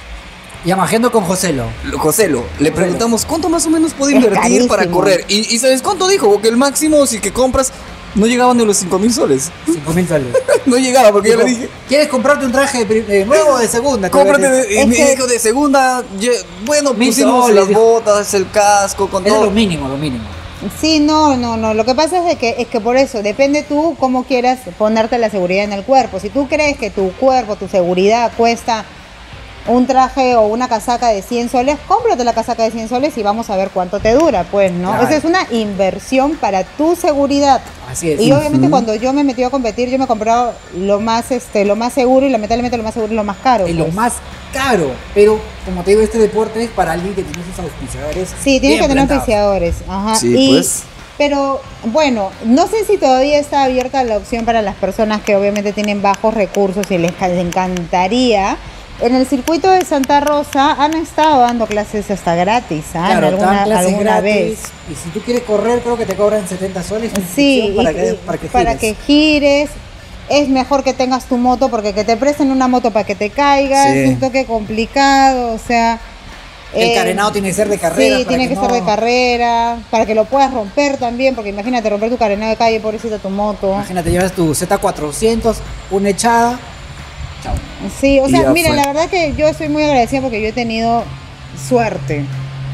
Yamajeando con Joselo. Joselo, le preguntamos cuánto más o menos puede Es invertir para carísimo. correr. Y ¿sabes cuánto dijo? Porque el máximo, si que compras, no llegaba ni a los 5.000 soles. 5.000 soles. No llegaba, porque yo le dije, ¿Quieres comprarte un traje nuevo o de segunda? cómprate, Es y me que- dijo de segunda, bueno, 1.000 pusimos soles, las dijo. botas, el casco, con Eso es todo. lo mínimo, lo mínimo. Sí, no. Lo que pasa es que por eso, depende tú cómo quieras ponerte la seguridad en el cuerpo. Si tú crees que tu cuerpo, tu seguridad cuesta un traje o una casaca de 100 soles, cómprate la casaca de 100 soles y vamos a ver cuánto te dura, pues, ¿no? Claro. Esa es una inversión para tu seguridad. Así es. Y obviamente cuando yo me metí a competir, yo me he comprado lo más seguro y lamentablemente lo más seguro y lo más caro. Es lo pues. más caro. Pero, como te digo, este deporte es para alguien que tiene sus auspiciadores. Sí, tienes bien que tener plantados. auspiciadores. Ajá. Sí, pues. Pero bueno, no sé si todavía está abierta la opción para las personas que obviamente tienen bajos recursos y les encantaría. En el circuito de Santa Rosa han estado dando clases hasta gratis, ¿ah? Claro, En te dan clases alguna gratis, vez. Y si tú quieres correr, creo que te cobran 70 soles. Sí, para que gires. Es mejor que tengas tu moto porque que te presten una moto para que te caigas, Sí. es un toque complicado, o sea... El carenado tiene que ser de carrera. Sí, para tiene que ser no- de carrera, para que lo puedas romper también, porque imagínate romper tu carenado de calle, pobrecita tu moto. Imagínate, llevas tu Z400, una echada. Chao. Sí, o Y sea, ya mira, fue. la verdad que yo estoy muy agradecida porque yo he tenido suerte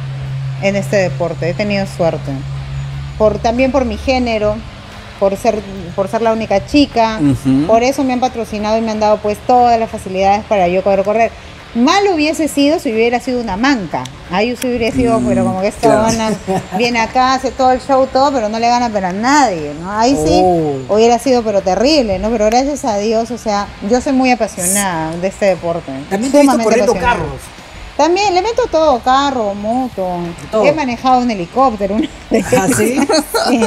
en este deporte, he tenido suerte. También por mi género, por ser la única chica, Ujú. por eso me han patrocinado y me han dado pues todas las facilidades para yo poder correr. Mal hubiese sido si hubiera sido una manca. Ahí sí hubiera sido, pero como que esta claro. dona viene acá, hace todo el show, todo, pero no le gana pero a nadie, ¿no? Ahí sí Oh. hubiera sido pero terrible, ¿no? Pero gracias a Dios, o sea, yo soy muy apasionada de este deporte. También te he visto Sumamente corriendo apasionada. carros. También le meto todo, carro, moto. Todo. He manejado un helicóptero una vez. ¿Ah, sí? Sí.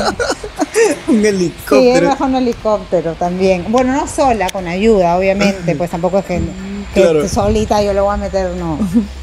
Un Sí, he helicóptero. manejado un helicóptero también. Bueno, no sola, con ayuda, obviamente, pues tampoco es que Claro. solita yo le voy a meter, no.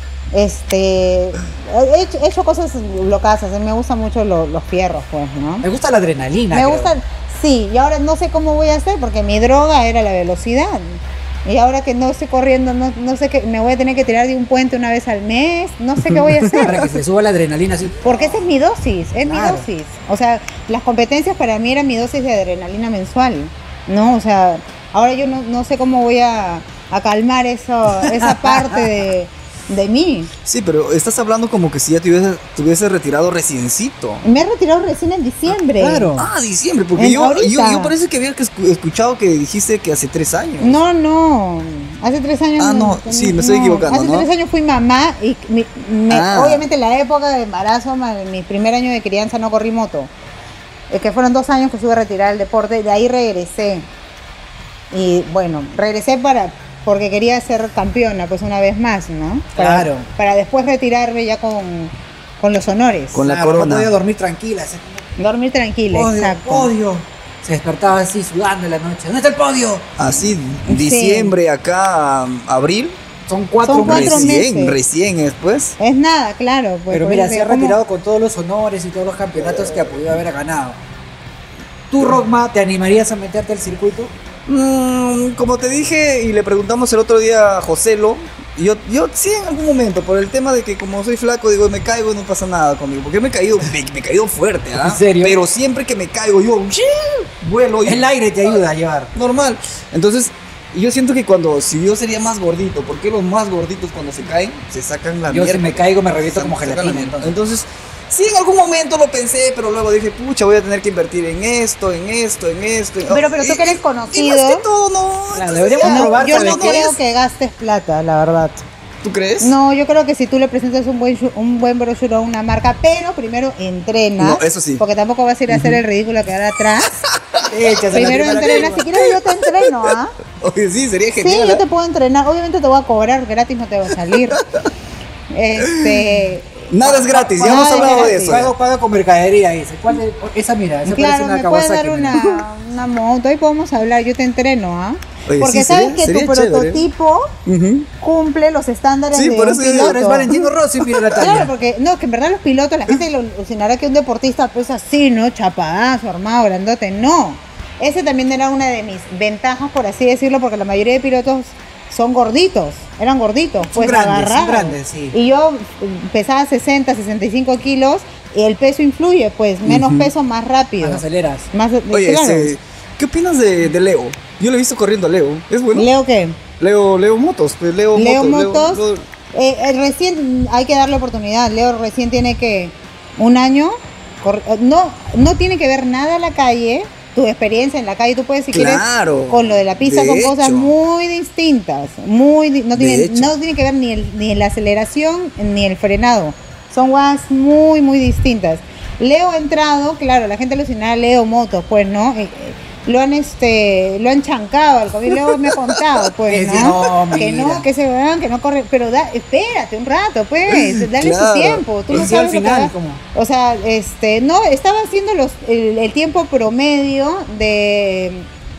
He hecho cosas locas, me gustan mucho los fierros, pues, ¿no? Me gusta la adrenalina. Me creo. gustan, sí, y ahora no sé cómo voy a hacer porque mi droga era la velocidad. Y ahora que no estoy corriendo, no sé qué, me voy a tener que tirar de un puente una vez al mes, no sé qué voy a Para que hacer. se suba la adrenalina así. Porque esa es mi dosis, es Claro. mi dosis. O sea, las competencias para mí eran mi dosis de adrenalina mensual, ¿no? O sea, ahora yo no sé cómo voy a calmar esa parte de mí. Sí, pero estás hablando como que si ya te hubieses retirado reciencito. Me he retirado recién en diciembre. Claro. Ah, diciembre, porque En yo ahorita. parece que había escuchado que dijiste que hace 3 años. No, hace 3 años. Ah, no, sí, me estoy equivocando, Hace ¿no? 3 años fui mamá y Ah. obviamente en la época de embarazo, mi primer año de crianza no corrí moto. Que fueron 2 años que estuve retirada del deporte, de ahí regresé. Y bueno, regresé porque quería ser campeona, pues una vez más, ¿no? Claro. Para después retirarme ya con los honores. Con la Claro, corona. no podía dormir tranquila. Dormir tranquila, Podio, exacto. podio. Se despertaba así sudando en la noche. ¿Dónde está el podio? Así, diciembre acá, abril. Son cuatro Son cuatro meses. meses. Recién después. Es nada, claro. Pues, Pero por mira, eso, se ha ¿cómo? retirado con todos los honores y todos los campeonatos que ha podido haber ganado. ¿Tú, Rockma, te animarías a meterte al circuito? Como te dije y le preguntamos el otro día a Joselo, yo sí en algún momento, por el tema de que como soy flaco, digo, me caigo y no pasa nada conmigo, porque me he caído fuerte, ¿ah? ¿En serio? Pero siempre que me caigo yo, vuelo y El aire te ayuda a llevar. normal. Entonces, yo siento que si yo sería más gordito, ¿por qué los más gorditos cuando se caen se sacan la Yo si mierda? me caigo me reviento Se como sacan la gelatina. mierda. Entonces. Entonces, sí, en algún momento lo pensé, pero luego dije, pucha, voy a tener que invertir en esto. Pero tú que eres conocido. Y más que todo, no. Claro, Entonces, deberíamos ya, probar, Yo ¿sabes no qué creo es? que gastes plata, la verdad. ¿Tú crees? No, yo creo que si tú le presentas un buen brochure a una marca, pero primero entrenas. No, eso sí. Porque tampoco vas a ir a hacer el ridículo que quedar atrás. Échasela Primero primera entrenas. curva. Si quieres yo te entreno, ¿ah? Oye, sí, sería Sí, genial. yo ¿eh? te puedo entrenar. Obviamente te voy a cobrar, gratis no te va a salir. Nada es gratis, ya Nada hemos es hablado de gratis. eso. Pago con mercadería, dice. ¿Cuál es? Esa, mira, esa Claro, parece me una puedes dar Kawasaki. una moto, ahí podemos hablar, yo te entreno, ¿ah? Oye, Porque sí, sabes sería- que tu sería chévere. prototipo Ujú. cumple los estándares Sí, de por un eso yo digo, piloto. Pero es Valentino Rossi, mira la talla. Claro, porque no, que en verdad los pilotos, la gente lo alucinará que un deportista pues así, ¿no? Chapadazo, armado, grandote. No. Ese también era una de mis ventajas, por así decirlo, porque la mayoría de pilotos son gorditos, eran gorditos, pues grandes, son agarrados. grandes, sí. Y yo pesaba 60, 65 kilos y el peso influye, pues menos peso, más rápido. Más aceleras. Más, Oye, claro. ¿qué opinas de Leo? Yo lo he visto corriendo a Leo. ¿Es bueno? ¿Leo qué? Leo Motos. Pues Leo Motos. Leo- Recién hay que darle oportunidad. Leo recién tiene que un año. No tiene que ver nada a la calle. Tu experiencia en la calle, tú puedes, si Claro, quieres, con lo de la pista, de son cosas hecho. muy distintas. No tiene que ver ni la aceleración ni el frenado. Son cosas muy, muy distintas. Leo ha entrado, claro, la gente alucinada, Leo Motos, pues, ¿no? Lo han chancado al COVID. Leo me ha contado, pues, ¿no? No, Que mira. no, que se vean, que no corre. Pero espérate un rato, pues, dale Claro. su tiempo. Tú no Y si al sabes lo que final, va- ¿cómo? O sea, no, estaba haciendo el tiempo promedio de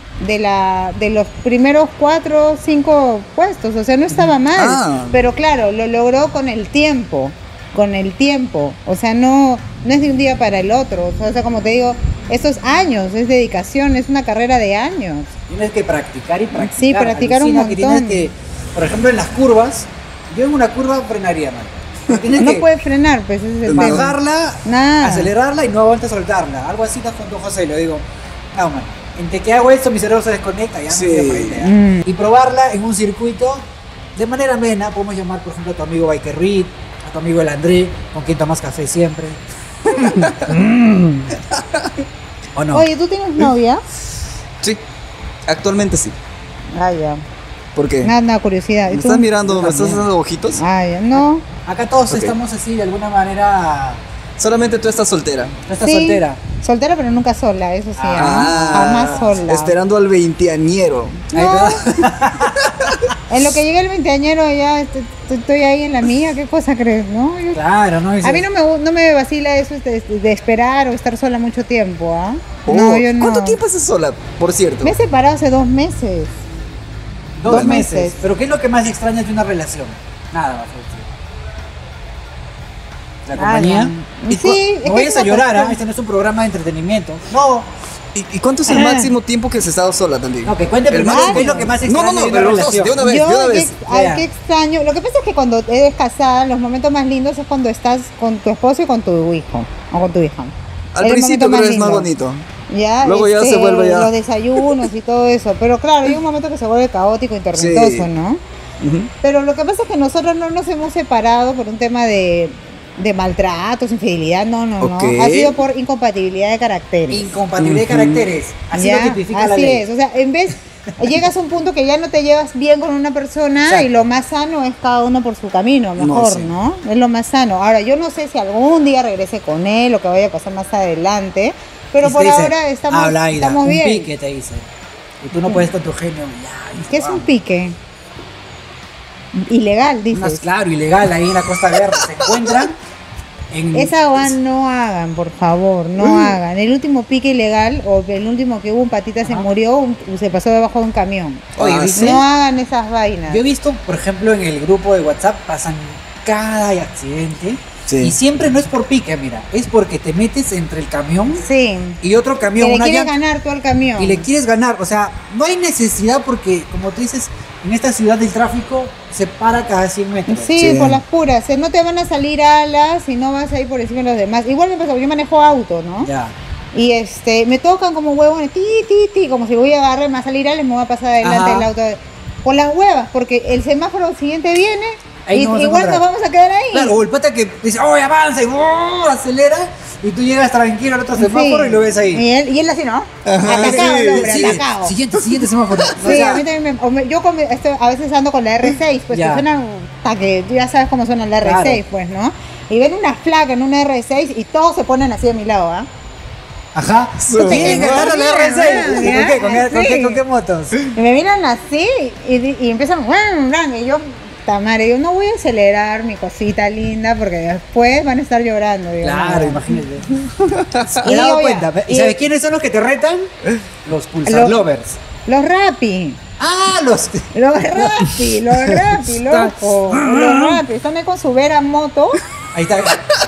los primeros 4 o 5 puestos. O sea, no estaba mal. Ah. Pero claro, lo logró con el tiempo. O sea, no es de un día para el otro. O sea, como te digo, esos años, es dedicación, es una carrera de años. Tienes que practicar y practicar. Sí, practicar un Alucina que montón. tienes que, por ejemplo, en las curvas, yo en una curva frenaría, man. Tienes No que puedes frenar, pues ese es el tema. bajarla, Nada. acelerarla y no aguantas soltarla. Algo así está junto a José, le digo, no, man. Entre que hago esto, mi cerebro se desconecta, ya Sí. no quiero aprender, ¿ah? Mm. Y probarla en un circuito de manera amena. Podemos llamar, por ejemplo, a tu amigo Biker Reed, a tu amigo el André, con quien tomas café siempre. ¿O no? Oye, ¿tú tienes novia? Sí, actualmente sí. Ah, ya. ¿Por qué? Nada, curiosidad. ¿Y ¿Me tú? estás mirando? Yo ¿Me estás también. dando ojitos? Ah, ya. No. Acá todos Ok. estamos así, de alguna manera. Solamente tú estás soltera. No estás Sí, soltera. Soltera, pero nunca sola, eso sí. Ah, Jamás sola. Esperando al veinteañero. Ahí No. está. En lo que llegue el veinteañero ya estoy ahí en la mía, ¿qué cosa crees? ¿No? Claro, ¿no? A mí no me vacila eso de esperar o estar sola mucho tiempo, ¿ah? Oh, No, yo no. ¿Cuánto tiempo estás sola, por cierto? Me he separado hace 2 meses. Dos Dos meses. meses. Pero ¿qué es lo que más extrañas de una relación? Nada más. ¿La compañía? ¿Y sí, es No que vayas es a una llorar, ¿ah? cuestión- Este no es un programa de entretenimiento. No. ¿Y cuánto es el máximo tiempo que has estado sola también? No, que cuente El primero máximo. qué es lo que más No, extraña no, no, de una pero los dos, relación. de una vez, Yo, de una vez. Vea. qué extraño. Lo que pasa es que cuando eres casada, los momentos más lindos es cuando estás con tu esposo y con tu hijo o con tu hija. Al Es el principio momento creo que es más lindo. bonito. Ya, Luego ya se vuelve ya. los desayunos y todo eso. Pero claro, hay un momento que se vuelve caótico y tormentoso, Sí. ¿no? Ujú. Pero lo que pasa es que nosotros no nos hemos separado por un tema de maltratos, infidelidad, no. Ok. Ha sido por incompatibilidad de caracteres. Incompatibilidad de caracteres. Así Ya, lo tipifica la así ley. es. O sea, en vez llegas a un punto que ya no te llevas bien con una persona Exacto. y lo más sano es cada uno por su camino, mejor, sí. ¿no? Es lo más sano. Ahora, yo no sé si algún día regrese con él o que vaya a pasar más adelante, pero Y por te dice, ahora estamos, habla, Aida, estamos un bien. pique te dice. Y tú no puedes con tu genio. Ya, ¿Qué es un pique? Ilegal, dices. Claro, ilegal, ahí en la Costa Verde se encuentran. Esa agua no hagan, por favor, no hagan. El último pique ilegal, o el último que hubo, un patita se murió, se pasó debajo de un camión. Oye, ¿viste? No hagan esas vainas. Yo he visto, por ejemplo, en el grupo de WhatsApp pasan cada accidente. Sí. Y siempre no es por pique, mira, es porque te metes entre el camión Sí. y otro camión. Que le una quieres llanta, ganar tú al camión. y le quieres ganar. O sea, no hay necesidad porque, como tú dices, en esta ciudad del tráfico se para cada 100 metros. Sí, Sí. por las puras. No te van a salir alas y no vas a ir por encima de los demás. Igual me pasa, yo manejo auto, ¿no? Ya. Y me tocan como huevones, como si voy a agarrar, me va a salir alas, me va a pasar adelante Ajá. el auto. Por las huevas, porque el semáforo siguiente viene Ahí y nos vamos a igual nos encontrar. vamos a quedar ahí. Claro, o el pata que dice, ¡oh, avanza! Y acelera, y tú llegas tranquilo al otro semáforo y lo ves ahí. Y él así, ¿no? Atacado, sí, el hombre, Sigue, atacado. siguiente semáforo. O Sí, sea, a mí también yo a veces ando con la R6, pues Ya. que suena, que tú ya sabes cómo suena la R6, Claro. pues, ¿no? Y ven una flaca en una R6 y todos se ponen así a mi lado, ¿ah? Ajá. Sí. Tienen que agarrar la Bien, R6. bien, ¿Con qué? ¿Con sí. qué motos? Y me miran así y empiezan, y yo, tamare, yo no voy a acelerar mi cosita linda porque después van a estar llorando. Digo, Claro, no. imagínate. Y Me he dado digo, cuenta. ya, ¿Y sabes quiénes son los que te retan? Los Pulsar Lovers. Los Rappi. Ah, los. Los Rappi, loco. Los Rappi. Están ahí con su Vera moto Ahí está.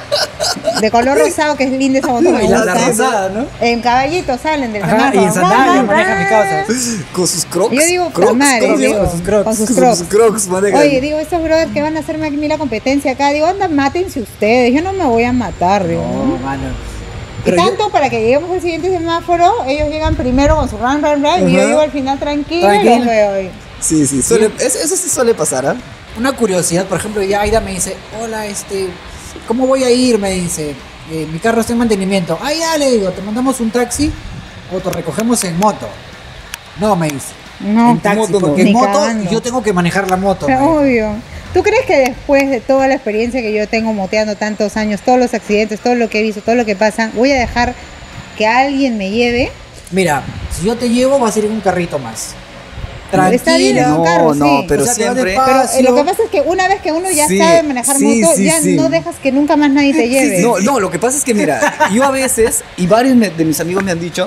de color rosado, que es linda esa moto. Me Y la gusta. rosada, ¿no? En caballito salen del Ajá, semáforo. y en sandalias maneja mi causa. Con sus crocs. Yo digo, crocs, tamare, ¿cómo se digo, llama? Con sus crocs. con sus Con crocs. sus crocs, manejan. Oye, digo, estos brothers que van a hacerme aquí la competencia acá, digo, anda, mátense ustedes, yo no me voy a matar, digo. No, mano. Y Pero yo- tanto para que lleguemos al siguiente semáforo, ellos llegan primero con su run, y yo Ajá. llego al final tranquilo y Tranquilo. los veo. Sí, sí, eso sí suele pasar, ¿ah? Una curiosidad, por ejemplo, ya Aida me dice, hola, ¿cómo voy a ir? Me dice, mi carro está en mantenimiento. Ah, ya, le digo, te mandamos un taxi o te recogemos en moto. No, me dice. No, En taxi, moto no. porque en Ni moto cagando. yo tengo que manejar la moto. me dice. obvio. ¿Tú crees que después de toda la experiencia que yo tengo moteando tantos años, todos los accidentes, todo lo que he visto, todo lo que pasa, voy a dejar que alguien me lleve? Mira, si yo te llevo, va a ser en un carrito más. Está bien, Tranquila. en un carro, no, sí. pero O sea, te vas siempre. despacio. Pero lo que pasa es que una vez que uno ya Sí, sabe manejar sí, moto, sí, ya sí. no dejas que nunca más nadie te lleve. No, lo que pasa es que, mira, yo a veces, y varios de mis amigos me han dicho,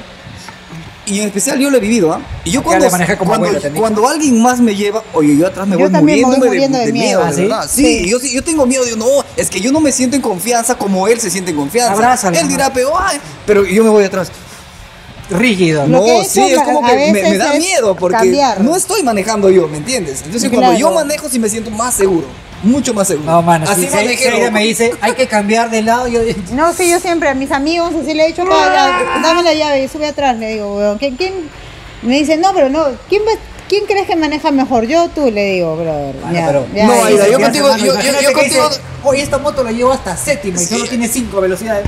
y en especial yo lo he vivido, ¿ah? Y yo Acá le manejé como abuelo, te han dicho. cuando alguien más me lleva, oye, yo atrás me Yo voy también me voy muriéndome muriendo de miedo. de ¿Ah, sí? verdad. Sí, yo tengo miedo, digo, no, es que yo no me siento en confianza como él se siente en confianza. Abrázalo, Él ¿no? dirá, pero yo me voy atrás. Rígido. Lo No, que he hecho sí, es como a que veces me da es miedo porque cambiar. no estoy manejando yo, ¿me entiendes? Entonces cuando Claro. yo manejo sí me siento más seguro, mucho más seguro. No, mano, así si manejé. Aida me dice, hay que cambiar de lado, yo No, sí, yo siempre a mis amigos así le he dicho, dame la llave y sube atrás, le digo, weón. ¿Quién? Me dice, no, pero no, ¿quién crees que maneja mejor? Yo o tú, le digo, brother. Bueno, ya, pero- ya, No, ya. Aida, yo Ya, contigo, hermano, yo imagínate que contigo, dice, oye, esta moto la llevo hasta séptima y Sí. solo tiene 5 velocidades.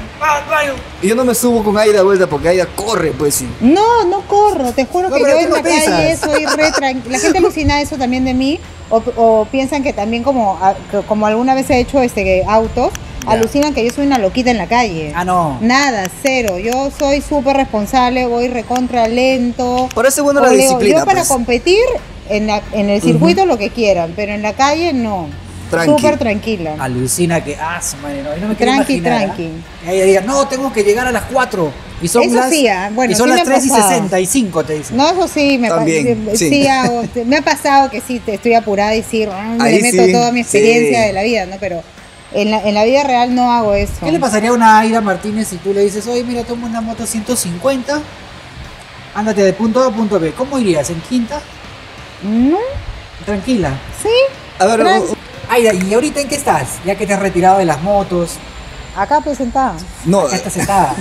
yo no me subo con Aida de vuelta porque Aida corre, pues sí. No corro, te juro No, que pero yo tú en no la calle pesas. soy re tranquila. La gente alucina eso también de mí, o piensan que también como alguna vez he hecho autos, Ya. alucinan que yo soy una loquita en la calle. Ah, no. Nada, cero. Yo soy súper responsable, voy recontra lento. Por eso es bueno la O le digo, disciplina, yo para pues. competir en el circuito lo que quieran, pero en la calle no. Tranqui. Súper tranquila. Alucina que, su madre, no, y no me quiero Tranqui, imaginar, tranqui. ¿eh? Y ella diga, no, tengo que llegar a las 4. Y son Eso las, sí, bueno, y son sí las me ha 3 y pasado. 65, te dicen. No, eso sí, También, sí. sí hago. Me ha pasado que sí, estoy apurada y sí, Ahí le meto sí, toda mi experiencia sí. de la vida, ¿no? Pero en la vida real no hago eso. ¿Qué le pasaría a una Aida Martínez si tú le dices, oye, mira, toma una moto 150, ándate de punto A a punto B? ¿Cómo irías? ¿En quinta? No, Tranquila. sí. A ver, Tranqui. Aida, ¿y ahorita en qué estás? Ya que te has retirado de las motos, Acá presentada. no, acá estás sentada.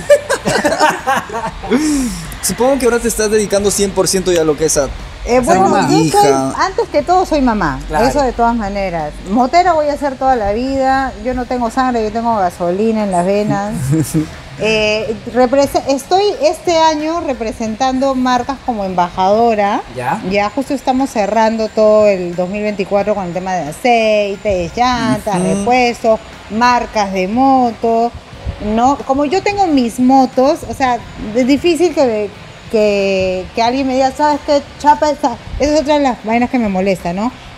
supongo que ahora te estás dedicando 100% ya a lo que es a... Bueno, mamá. yo soy, Hija. antes que todo soy mamá, Claro. eso de todas maneras. Motera voy a hacer toda la vida, yo no tengo sangre, yo tengo gasolina en las venas. Estoy este año representando marcas como embajadora. ¿Ya? Justo estamos cerrando todo el 2024 con el tema de aceites, llantas, repuestos, marcas de moto. No, como yo tengo mis motos, o sea, es difícil que alguien me diga, ¿sabes qué? Chapa, esa es otra de las vainas que me molesta, ¿no?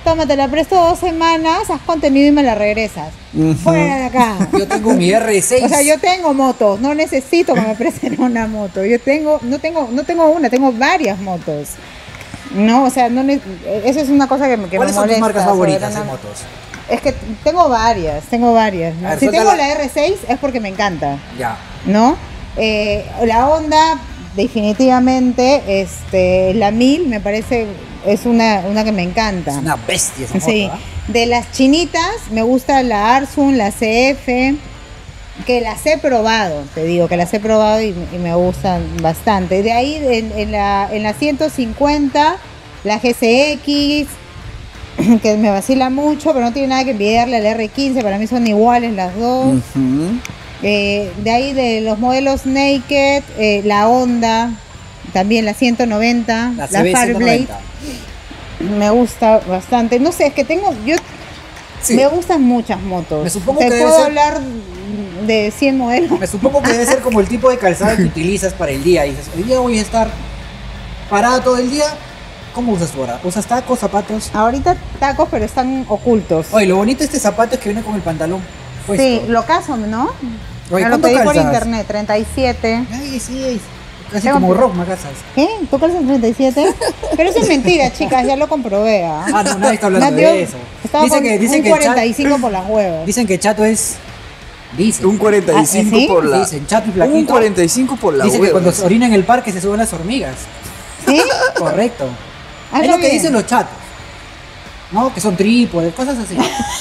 toma, te la presto 2 semanas, haz contenido y me la regresas. Fuera de acá. Yo tengo mi R6. O sea, yo tengo motos, no necesito que me presten una moto. No tengo una, tengo varias motos. No, o sea, eso es una cosa que me molesta. ¿Cuáles son tus marcas favoritas de motos? Es que tengo varias, ¿no? Ver, si tengo la R6 es porque me encanta. Ya. ¿No? La Honda, definitivamente, la 1000 me parece, es una que me encanta. Es una bestia esa moto, sí. ¿eh? De las chinitas, me gusta la Arsun, la CF, que las he probado, te digo, que las he probado y me gustan bastante. De ahí, en la 150, la GCX, que me vacila mucho, pero no tiene nada que envidiarle al R15, para mí son iguales las dos. De ahí de los modelos Naked, la Honda, también la 190, la Fireblade, me gusta bastante. No sé, es que me gustan muchas motos. Me supongo te que puedo hablar de 100 modelos. Me supongo que debe ser como el tipo de calzado que utilizas para el día. Y dices, hoy día voy a estar parada todo el día. ¿Cómo usas tú ahora? ¿Usas tacos, zapatos? Ahorita tacos, pero están ocultos. Oye, lo bonito de este zapato es que viene con el pantalón puesto. Sí, lo caso, ¿no? Oye, me lo pedí calzas? por internet, 37. Ay, sí, casi como rock, me casas. ¿Qué? ¿Tú calzas 37? Pero eso es mentira, chicas, ya lo comprobé. Ah, no, nadie está hablando de eso. Dicen que 45 por las huevas. Dicen que Chato es... Dicen. Un 45 ¿sí? por la... Dicen, Chato y Flaquito. Un 45 por la Dicen que hueva. cuando se orina en el parque se suben las hormigas. ¿Sí? Correcto. Ah, Es lo que bien. dicen los chatos. ¿No? Que son trípodes, cosas así.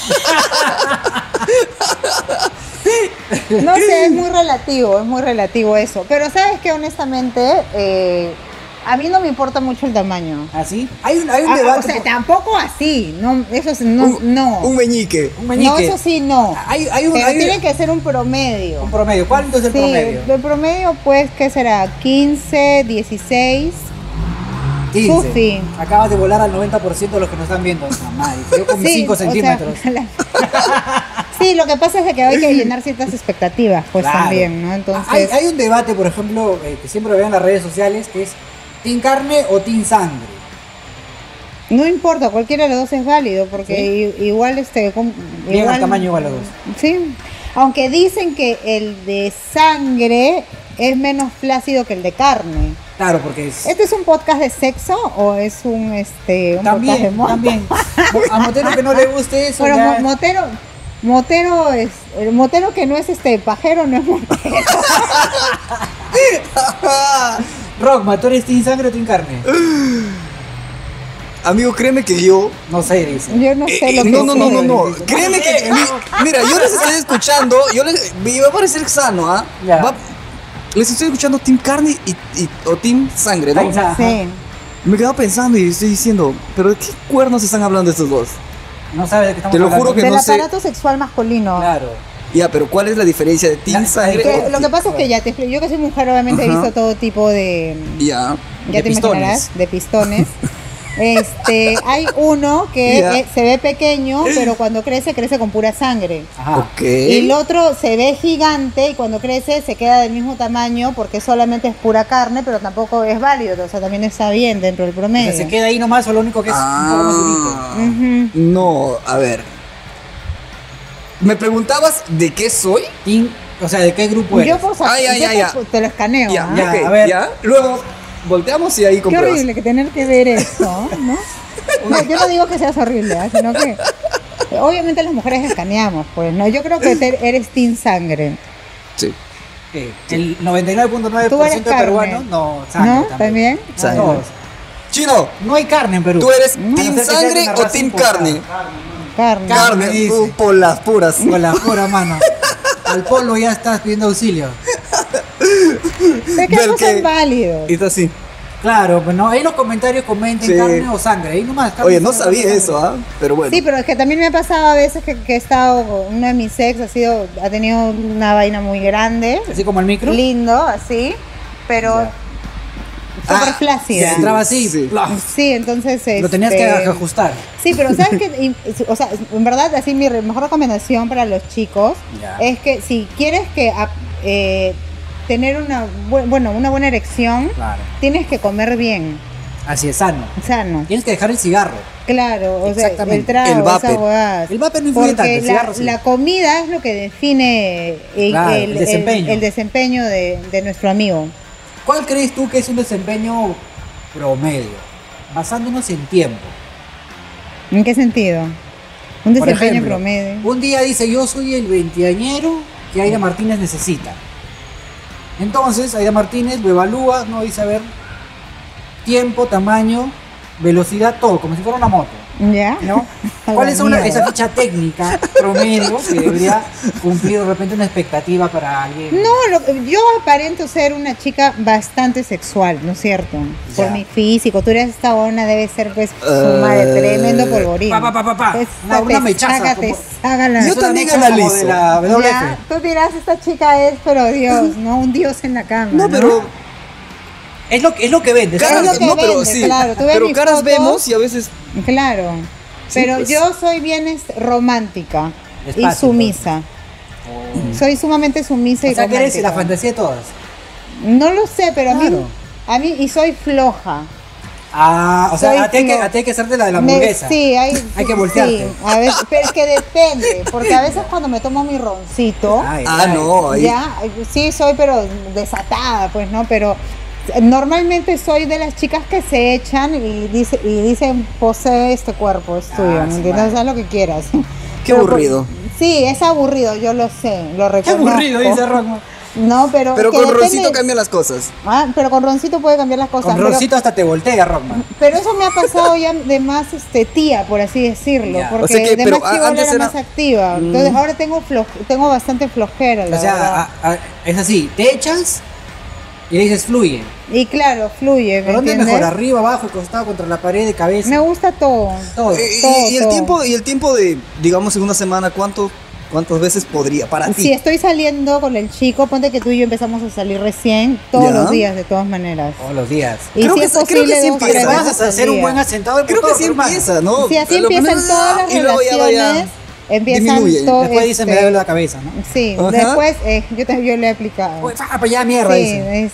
No sé, es muy relativo eso. Pero sabes que honestamente, a mí no me importa mucho el tamaño. ¿Así? Hay un debate. O sea, tampoco así. No, eso es, no. Un meñique. Un meñique. No, eso sí, no. Pero Tiene que ser un promedio. un promedio. ¿Cuál entonces es el promedio? El promedio, pues, ¿qué será? 15, 16. 15. Sufi. Acabas de volar al 90% de los que nos están viendo. No, madre, yo con mis 5 o sea, centímetros. sí, lo que pasa es que hay que llenar ciertas expectativas, pues Claro. también, ¿no? Entonces, Hay un debate, por ejemplo, que siempre veo en las redes sociales, que es ¿team carne o team sangre? no importa, cualquiera de los dos es válido, porque igual Llegan al tamaño igual los dos. Sí, aunque dicen que el de sangre es menos flácido que el de carne. Claro, porque es... ¿Este es un podcast de sexo o es un podcast de También, moda? también. A Motero que no le guste eso. Pero ya- Motero es el motero que no es pajero, no es motero. Rockma, ¿tú eres team sangre o team carne? Amigo, créeme que yo... No sé, dice. Yo no sé lo que No. es. Créeme que... Mira, yo les estoy escuchando. Me va a parecer sano, ¿ah? Ya. Les estoy escuchando Team Carne o Team Sangre, ¿no? Ajá. Sí. Me quedo pensando y estoy diciendo, ¿pero de qué cuernos están hablando estos dos? No sabes de qué estamos Te lo hablando. juro que Del no sé. aparato sexual masculino. Claro. Ya, pero ¿cuál es la diferencia de Team La- Sangre? Que lo que pasa es que ya te explico, yo que soy mujer obviamente he Ajá. visto todo tipo de, Ya. ya De te pistones. imaginarás, de pistones. Hay uno que Ya. se ve pequeño, pero cuando crece con pura sangre. Ajá. Ok. Y el otro se ve gigante y cuando crece se queda del mismo tamaño porque solamente es pura carne, pero tampoco es válido, o sea, también está bien dentro del O promedio. sea, se queda ahí nomás, o lo único que es un poco más durito. Ah, no, a ver. ¿Me preguntabas de qué soy? Team, o sea, ¿de qué grupo eres? Yo por saber, Ya. te lo escaneo. Ya, ¿ah? Ya, ok, a ver. ya. Luego volteamos y ahí Qué compruebas. horrible que tener que ver esto, ¿no? No, yo no digo que seas horrible, ¿ah? Sino que obviamente las mujeres escaneamos, pues, ¿no? Yo creo que eres team sangre, Sí. ¿Qué? El 99.9% Tú eres de carne. peruanos, no, sangre ¿no? también. ¿También? Sangre. Todos. Chino, No hay carne en Perú. ¿tú eres A no Team ser que seas Sangre una o raza Team importada. Carne? Carne. Carne, dice. Por las puras. Con la pura mano. Al polo ya estás pidiendo auxilio. Sé que Del ambos que- son válidos. Y está así. Claro, pues no, ahí en los comentarios comenten Sí. carne o sangre. Ahí nomás. carne, Oye, no sangre, sabía sangre. eso, ¿ah? Pero bueno. Sí, pero es que también me ha pasado a veces que he estado, uno de mis ex ha tenido una vaina muy grande, Así como el micro. lindo, así, pero Ya. súper Ah, flácida. Se entraba así. Sí. ¡plaf! Sí, entonces Lo tenías que ajustar. Sí, pero ¿sabes qué? O sea, en verdad, así mi mejor recomendación para los chicos Ya. es que si quieres tener una buena erección, Claro. tienes que comer bien. Así es, sano. Sano. Tienes que dejar el cigarro. Claro, o sea, Exactamente. el trago, El vapor. esas huevadas. El vapor no influye tanto, Porque el cigarro sí. la comida es lo que define Claro, el desempeño. el desempeño de nuestro amigo. ¿Cuál crees tú que es un desempeño promedio? Basándonos en tiempo. ¿En qué sentido? Un Por desempeño ejemplo, promedio. un día dice, yo soy el veinteañero que Aida Martínez necesita. Entonces, Aida Martínez lo evalúa, no dice, a ver, tiempo, tamaño, velocidad, todo, como si fuera una moto. ¿Ya? ¿No? A ¿Cuál la es mierda. esa ficha técnica promedio que debería cumplir de repente una expectativa para alguien? No, yo aparento ser una chica bastante sexual, ¿no es cierto? Por Ya. mi físico. Tú eres esta ona, debe ser pues su madre, tremendo polvorín. Pa. Esta Una te mechaza, saca, te como- saca la... Yo Es una también mecha como analizo. de la WF. Ya, tú dirás, esta chica es, pero Dios, ¿no? Un dios en la cama. No, pero Es lo que vende. Claro, ¿sabes? es lo que no, pero vende, sí. claro. Tú ves Pero mis caras fotos. vemos y a veces Claro. Sí, Pero pues. yo soy bien romántica y Despacio, sumisa. Soy sumamente sumisa y O sea, que eres romántica. la fantasía de todas. No lo sé, pero Claro. a mí, y soy floja. Ah, o sea, Soy a ti hay flo- que hacerte la de la hamburguesa. Sí, Hay que voltearte. Sí, a veces, pero es que depende, porque a veces cuando me tomo mi roncito, Ay, no, ahí. ya, sí soy pero desatada, pues, ¿no? Pero normalmente soy de las chicas que se echan y dicen, posee este cuerpo, es tuyo, Ah, ¿me sí, entiendes? vale. Haz lo que quieras. Qué Pero, aburrido. Sí, es aburrido, yo lo sé, lo Qué reconozco. aburrido, dice Rockman. No, pero Pero que con depende- Roncito cambian las cosas. Ah, pero con roncito puede cambiar las cosas. Con pero- Roncito hasta te voltea, Rockman. Pero eso me ha pasado ya de más tía, por así decirlo, Ya. porque O sea que, de pero más chivola antes era era- más activa. Entonces ahora tengo bastante flojera, la O sea, verdad. es así, te echas y le dices fluye. Y claro, fluye, ¿me ¿Por dónde es entiendes? mejor? ¿Arriba, abajo, costado, contra la pared, de cabeza? Me gusta todo. Todo. Y el todo. tiempo de, digamos, en una semana, ¿cuántas veces podría para ti? Si estoy saliendo con el chico, ponte que tú y yo empezamos a salir recién, todos Ya. los días, de todas maneras. Todos los días. Y Creo si que es sí- creo que posible, sí 2 o empieza. 3 Vas veces a al hacer un día. buen asentado de Creo que motor, sí hermano. empieza, ¿no? Si así Lo empiezan primero, todas las y luego ya vaya. relaciones, empiezan disminuye. todo. Después dicen me duele la cabeza, ¿no? Sí, Ajá. después yo le he aplicado. Pues, para allá, mierda, Sí, dicen.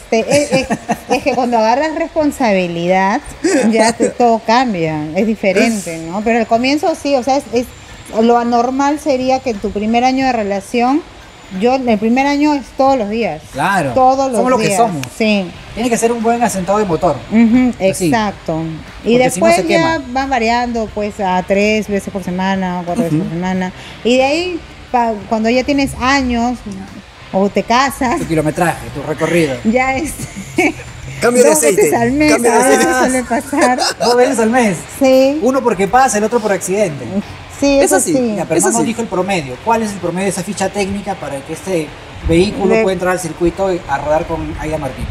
es que cuando agarras responsabilidad, ya todo cambia, es diferente, ¿no? Pero al comienzo sí, o sea, lo anormal sería que en tu primer año de relación, el primer año es todos los días. Claro. Todos los Somos lo que días. somos. Sí. Tiene que ser un buen asentado de motor. Ujú, Así. exacto. Y Porque si no después se ya quema. van variando pues a 3 veces por semana, 4 veces por semana. Y de ahí, cuando ya tienes años o te casas, Tu kilometraje, tu recorrido. ya es Cambio de 2 aceite. veces al mes, Cambio de a veces aceite. suele pasar. 2 veces al mes. Sí, Uno porque pasa, el otro por accidente. sí, Es eso así. sí. Ya, pero Es no nos así. dijo el promedio. ¿Cuál es el promedio de esa ficha técnica para que este vehículo De- pueda entrar al circuito a rodar con Aida Martínez?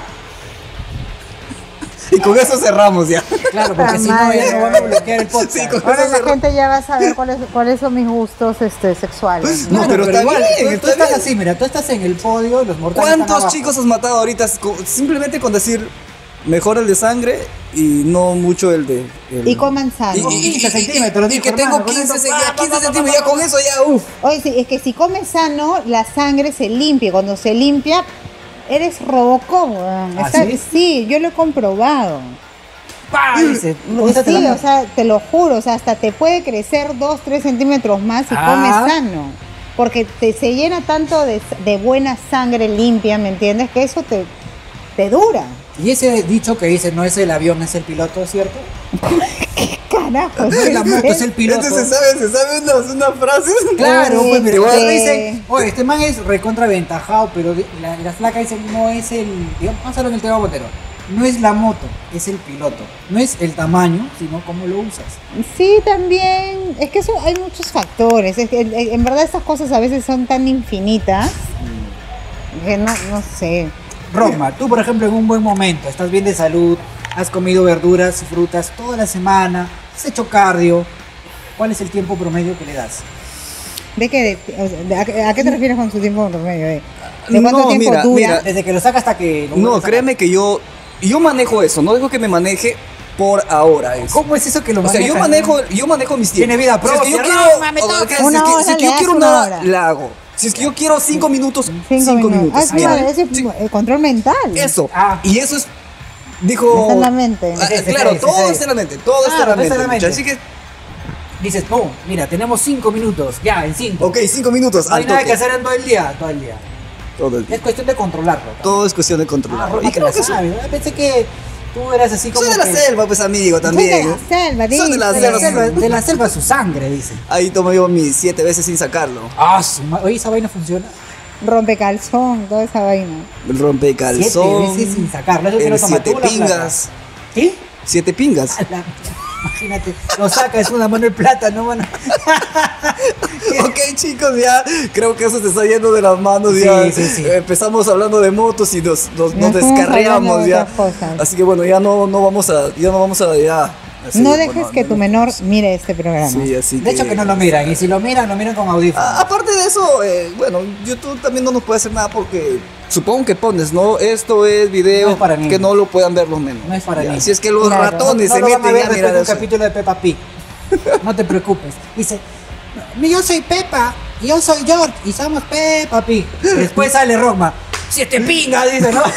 Y con eso cerramos ya. Claro, porque si no, madre. ya no van a bloquear el podcast. Sí, con- Ahora eso la cerró. gente ya va a saber cuáles son mis gustos sexuales. No, pero está igual, bien, tú está estás bien. así, mira, tú estás en el podio y los mortales están ¿Cuántos abajo. chicos has matado ahorita simplemente con decir mejor el de sangre y no mucho el de... Y coman sano. 15 centímetros, y dijo, que tengo hermano, con 15, eso, ya pa, 15 pa, pa, centímetros, pa, ya con eso ya, uff. Oye, sí, es que si comes sano, la sangre se limpia. Cuando se limpia, eres Robocop, weón. ¿Ah, Está- sí? Sí, yo lo he comprobado. ¡Pah! Dice, con esa te Sí, la- o sea, te lo juro, o sea, hasta te puede crecer 2, 3 centímetros más si Ah. comes sano. Porque se llena tanto de buena sangre limpia, ¿me entiendes? Que eso te dura. Y ese dicho que dice, no es el avión, es el piloto, ¿es cierto? Carajo. No es la moto, es el piloto. Este se sabe unas frases. Claro, pues mira, Este- cuando dicen, oye, este man es recontraventajado, pero la flaca dice, no es el, digamos, vamos a hablar en el tema botero, no es la moto, es el piloto, no es el tamaño, sino cómo lo usas. Sí, también. Es que eso hay muchos factores. Es que, en verdad esas cosas a veces son tan infinitas que no sé. Roma, tú por ejemplo en un buen momento, estás bien de salud, has comido verduras y frutas toda la semana, has hecho cardio, ¿cuál es el tiempo promedio que le das? ¿De qué? ¿A qué te refieres con su tiempo promedio? ¿De cuánto No, tiempo mira, dura? mira. Desde que lo sacas hasta que lo No, vuelves a créeme que yo manejo eso, no dejo que me maneje por ahora eso. sacar. ¿Cómo es eso que lo O sea, yo manejas? manejo mis tiempos. Tiene vida Si es que yo propia, quiero, no, mame, o toque. sea, Una hora si es que le yo das quiero una una, hora. la hago. Si es que yo quiero 5 minutos, 5 5 minutos. Ah, Ya. claro, ese es Sí, control mental. eso. Ah. Y eso es Dijo... Está en la mente. Claro, todo está en la mente, todo está en la mente. Muchachos. Así que... Dices, no, mira, tenemos 5 minutos, ya, en 5. Ok, 5 minutos. No hay al nada toque. que hacer en todo el día, todo el día. Todo el día. Es cuestión de controlarlo. Todo es cuestión de controlarlo. Y creo que eso- sabes, ¿no? Pensé que tú eras así como Soy de la que- selva, pues amigo, Soy de también. la selva, Soy de dice. la de la selva. selva, de la selva su sangre, dice. Ahí tomo yo mis 7 veces sin sacarlo. Ah, oye, esa vaina funciona. Rompecalzón, toda esa vaina. El 7 rompecalzón. veces sin sacarlo. Eso que no El toma 7 tú la plata. pingas. ¿Qué? 7 pingas. A la- Imagínate, lo saca, es una mano de plata, no mano. Ok, chicos, ya creo que eso se está yendo de las manos. Sí, Ya sí. empezamos hablando de motos y nos Nos fuimos hablando descarriamos de ya. otras cosas. Así que bueno, ya no vamos a ya. Así, No bueno, dejes que tu menor mire este programa. Sí, así De hecho que no lo miran, y si lo miran con audífonos. Aparte de eso, bueno, YouTube también no nos puede hacer nada porque supongo que pones, ¿no? Esto es video No es para niños. que no lo puedan ver los menores. No es para Ya, niños. Si es que los Claro. ratones No se lo van a meten ver ya a después mirar de un eso. capítulo de Peppa Pig. No te preocupes. Dice, yo soy Peppa, y yo soy George, y somos Peppa Pig. Después sale Rockman. 7 pingas, dice, ¿no?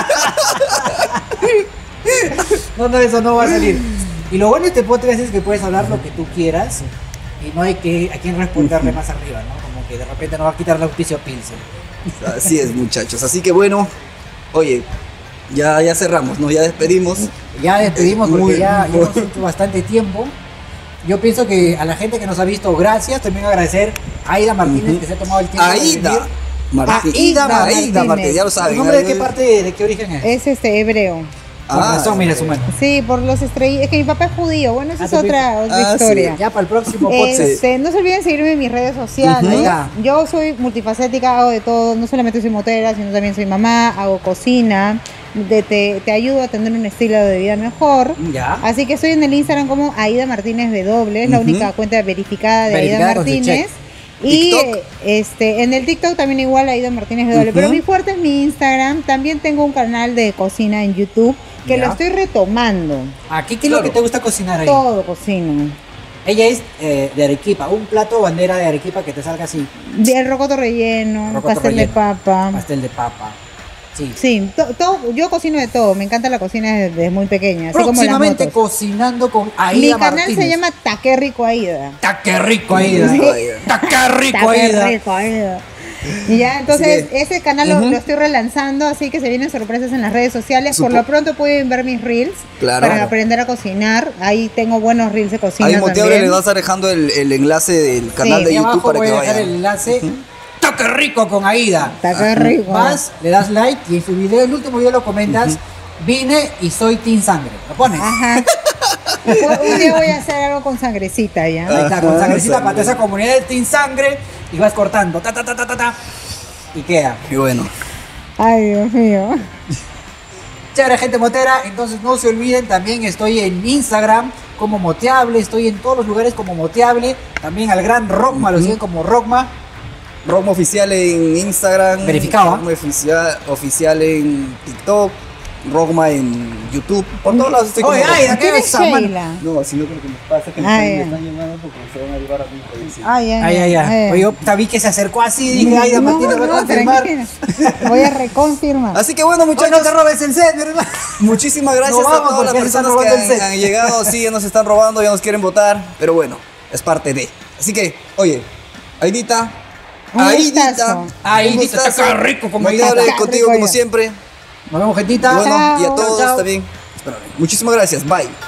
No, eso no va a salir. Y lo bueno de este podcast es que puedes hablar lo que tú quieras y no hay que a quien responderle más arriba, ¿no? Como que de repente nos va a quitar el auspicio a Pilsen. Así es, muchachos. Así que bueno, oye, ya cerramos, ¿no? Ya despedimos. Ya despedimos porque Muy- ya muy- hemos hecho bastante tiempo. Yo pienso que a la gente que nos ha visto, gracias. También agradecer a Aida Martínez que se ha tomado el tiempo de Aida venir. Martínez. Aida Martínez, ya lo ¿Tu saben. nombre de qué parte, de qué origen es? Es hebreo. Con razón, mira su mano. Sí, por los estrellas. Es que mi papá es judío. Bueno, esa es Ah, otra sí. historia. Ya para el próximo podcast. No se olviden seguirme en mis redes sociales. Ujú. Ya. Yo soy multifacética, hago de todo. No solamente soy motera, sino también soy mamá, hago cocina. Te ayudo a tener un estilo de vida mejor. Ya. Así que estoy en el Instagram como Aida Martínez W, es la Ujú. única cuenta verificada de Verificada Aida con su Martínez. check. Y TikTok. en el TikTok también igual Aida Martínez W, Ujú. pero mi fuerte es mi Instagram. También tengo un canal de cocina en YouTube que Ya. lo estoy retomando. Aquí, ¿qué es lo que te gusta cocinar ahí? Todo cocino. Ella es de Arequipa, un plato bandera de Arequipa que te salga así. El rocoto relleno, Rocoto pastel relleno. de papa. Pastel de papa. Sí. Sí, yo cocino de todo. Me encanta la cocina desde muy pequeña. Así como las Próximamente motos. cocinando con Mi Aida canal Martínez. se llama Taque Rico Aida. ¡Ta qué rico, Aida! Sí. ¡Ta qué rico, Taque Aida! Rico Aida. Y ya, entonces Así que- ese canal lo estoy relanzando, así que se vienen sorpresas en las redes sociales. Por lo pronto pueden ver mis reels Claro. para aprender a cocinar. Ahí tengo buenos reels de cocina Ahí Monteable también. le vas a estar dejando el enlace del canal de Y YouTube abajo para voy que a dejar vayan. el enlace. ¡Ta qué rico con Aida! Taque Rico. Vas, le das like y en su video, el último video lo comentas. Vine y soy Team Sangre. ¿Lo pones? Ajá. Un día voy a hacer algo con sangrecita ya. Ahí está, con Ajá, sangrecita sangre. para toda esa comunidad de Team Sangre. Y vas cortando. Ta, ta, ta, ta, ta, ta, y queda. Y bueno, Ay, Dios mío. Chévere, gente motera. Entonces no se olviden, también estoy en Instagram como Moteable. Estoy en todos los lugares como Moteable. También al gran Rockma, lo siguen como Rockma. Roma Oficial en Instagram. Verificado, ¿ah? Roma oficial en TikTok. Roma en YouTube. Por todos lados estoy como Oye, Roma. Aida, ¿qué ¿Quién es ves, Saman? Sheila? No, sino que lo que me pasa es que me Ah, están- me ya. están llamando porque se van a llevar a mi país. Ay, ay, Ay, ay, ay. Oye, yo vi que se acercó así. Dije, Aida Martínez va a confirmar. tranquila. Voy a reconfirmar. Así que bueno, Oye, muchachos, no te robes el set, mi hermano. muchísimas gracias Nos a vamos todas las porque ya se están personas que robando el set. han llegado. Sí, ya nos están robando, ya nos quieren votar. Pero bueno, es parte de. Así que, oye, Aidita. Un Aidita. gustazo. Aidita, un gustazo. está rico como Moteable Aidita. contigo Rico como ya. siempre. Nos vemos, Y gentita. bueno, y a Chao. todos Chao. también. Espérame. Muchísimas gracias. Bye.